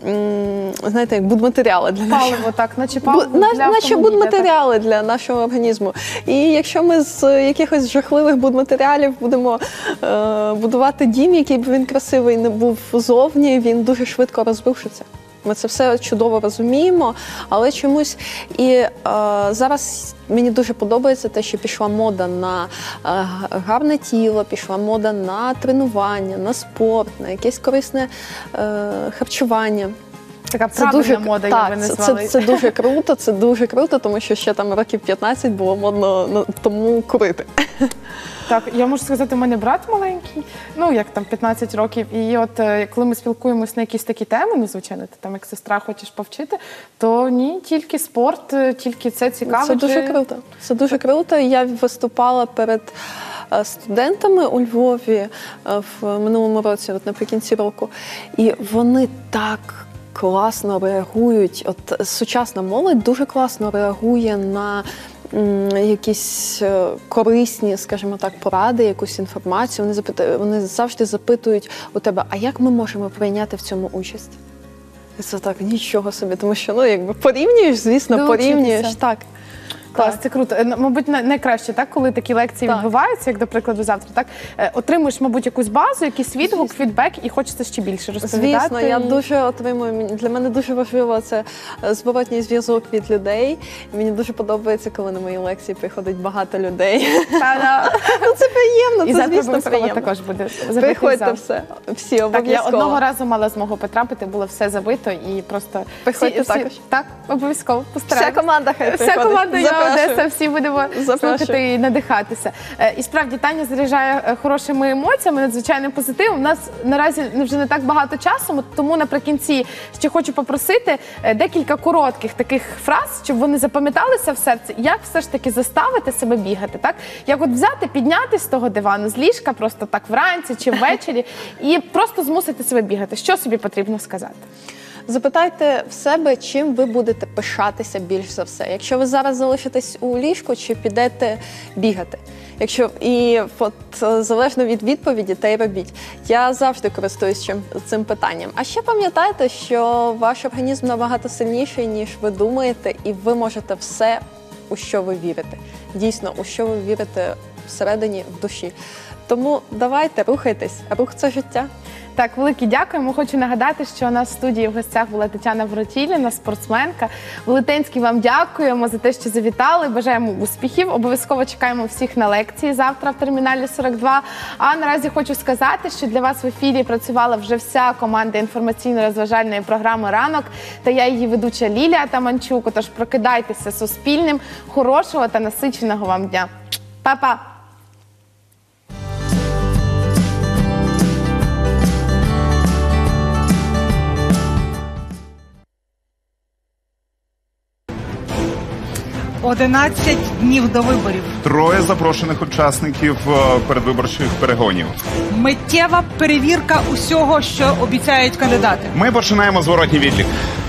м, знаєте, як будматеріали для нашого. Паливо, так, наче паливо Бу- для на- Наче автомобіля, будматеріали для нашого організму. І якщо ми з якихось жахливих будматеріалів будемо е, будувати дім, який б він красивий не був зовні, він дуже швидко розрушиться. Ми це все чудово розуміємо, але чомусь і е, зараз мені дуже подобається те, що пішла мода на е, гарне тіло, пішла мода на тренування, на спорт, на якесь корисне е, харчування. Така правильна мода, я би так, це, назвала. це, це дуже круто, це дуже круто, тому що ще там років п'ятнадцять було модно ну, тому курити. Так, я можу сказати, у мене брат маленький, ну, як там п'ятнадцять років, і от е, коли ми спілкуємось на якісь такі теми, ну, звичайно, ти там як сестра хочеш повчити, то ні, тільки спорт, е, тільки це цікаво. Це дуже круто. Це дуже круто. Я виступала перед е, студентами у Львові е, в минулому році, от наприкінці року, і вони так класно реагують, от сучасна молодь дуже класно реагує на м, якісь е, корисні, скажімо так, поради, якусь інформацію. Вони, запитають, вони завжди запитують у тебе, а як ми можемо прийняти в цьому участь? І це так, нічого собі, тому що, ну, якби порівнюєш, звісно, Долучитися. порівнюєш, так. Клас, це круто. Е, Мабуть, най- найкраще, так, коли такі лекції Так. відбуваються, як, до прикладу, завтра, так, е, отримуєш, мабуть, якусь базу, якийсь відгук, фідбек, і хочеться ще більше розповідати. Звісно, я і- дуже отримую. мені- Для мене дуже важливо це е, зворотній зв'язок від людей. І мені дуже подобається, коли на мої лекції приходить багато людей. Ну, це приємно, І це, завтра звісно, обов'язково приємно. також буде забитий Приходьте зал. все, всі Так, обов'язково. я одного разу мала змогу потрапити, було все забито і просто... Приходьте всі- всі- також. Так, обов'язково, постараємось. Вся команда хай Вся приходить. команда «Я Запрошую. Одеса», всі будемо Запрошую. слухати і надихатися. Е, І справді, Таня заряджає е, хорошими емоціями, надзвичайним позитивом. У нас наразі вже не так багато часу, тому наприкінці ще хочу попросити е, декілька коротких таких фраз, щоб вони запам'яталися в серці, як все ж таки заставити себе бігати, так? Як от взяти, піднятися з того дивану, з ліжка, просто так вранці чи ввечері, і просто змусити себе бігати. Що собі потрібно сказати? Запитайте в себе, чим ви будете пишатися більш за все. Якщо ви зараз залишитесь у ліжку, чи підете бігати. Якщо і от е, залежно від відповіді, те й робіть. Я завжди користуюсь чим, цим питанням. А ще пам'ятайте, що ваш організм набагато сильніший, ніж ви думаєте, і ви можете все, у що ви вірите. Дійсно, у що ви вірите всередині, в душі. Тому давайте, рухайтесь. Рух – це життя. Так, велике дякуємо. Хочу нагадати, що у нас в студії в гостях була Тетяна Воротіліна, спортсменка. Велетенський вам дякуємо за те, що завітали. Бажаємо успіхів. Обов'язково чекаємо всіх на лекції завтра в терміналі сорок два. А наразі хочу сказати, що для вас в ефірі працювала вже вся команда інформаційно-розважальної програми «Ранок» та я її ведуча Лілія Таманчук. Тож прокидайтеся Суспільним. Хорошого та насиченого вам дня. Па-па! одинадцять днів до виборів. Троє запрошених учасників е, передвиборчих перегонів. Миттєва перевірка усього, що обіцяють кандидати. Ми починаємо зворотній відлік.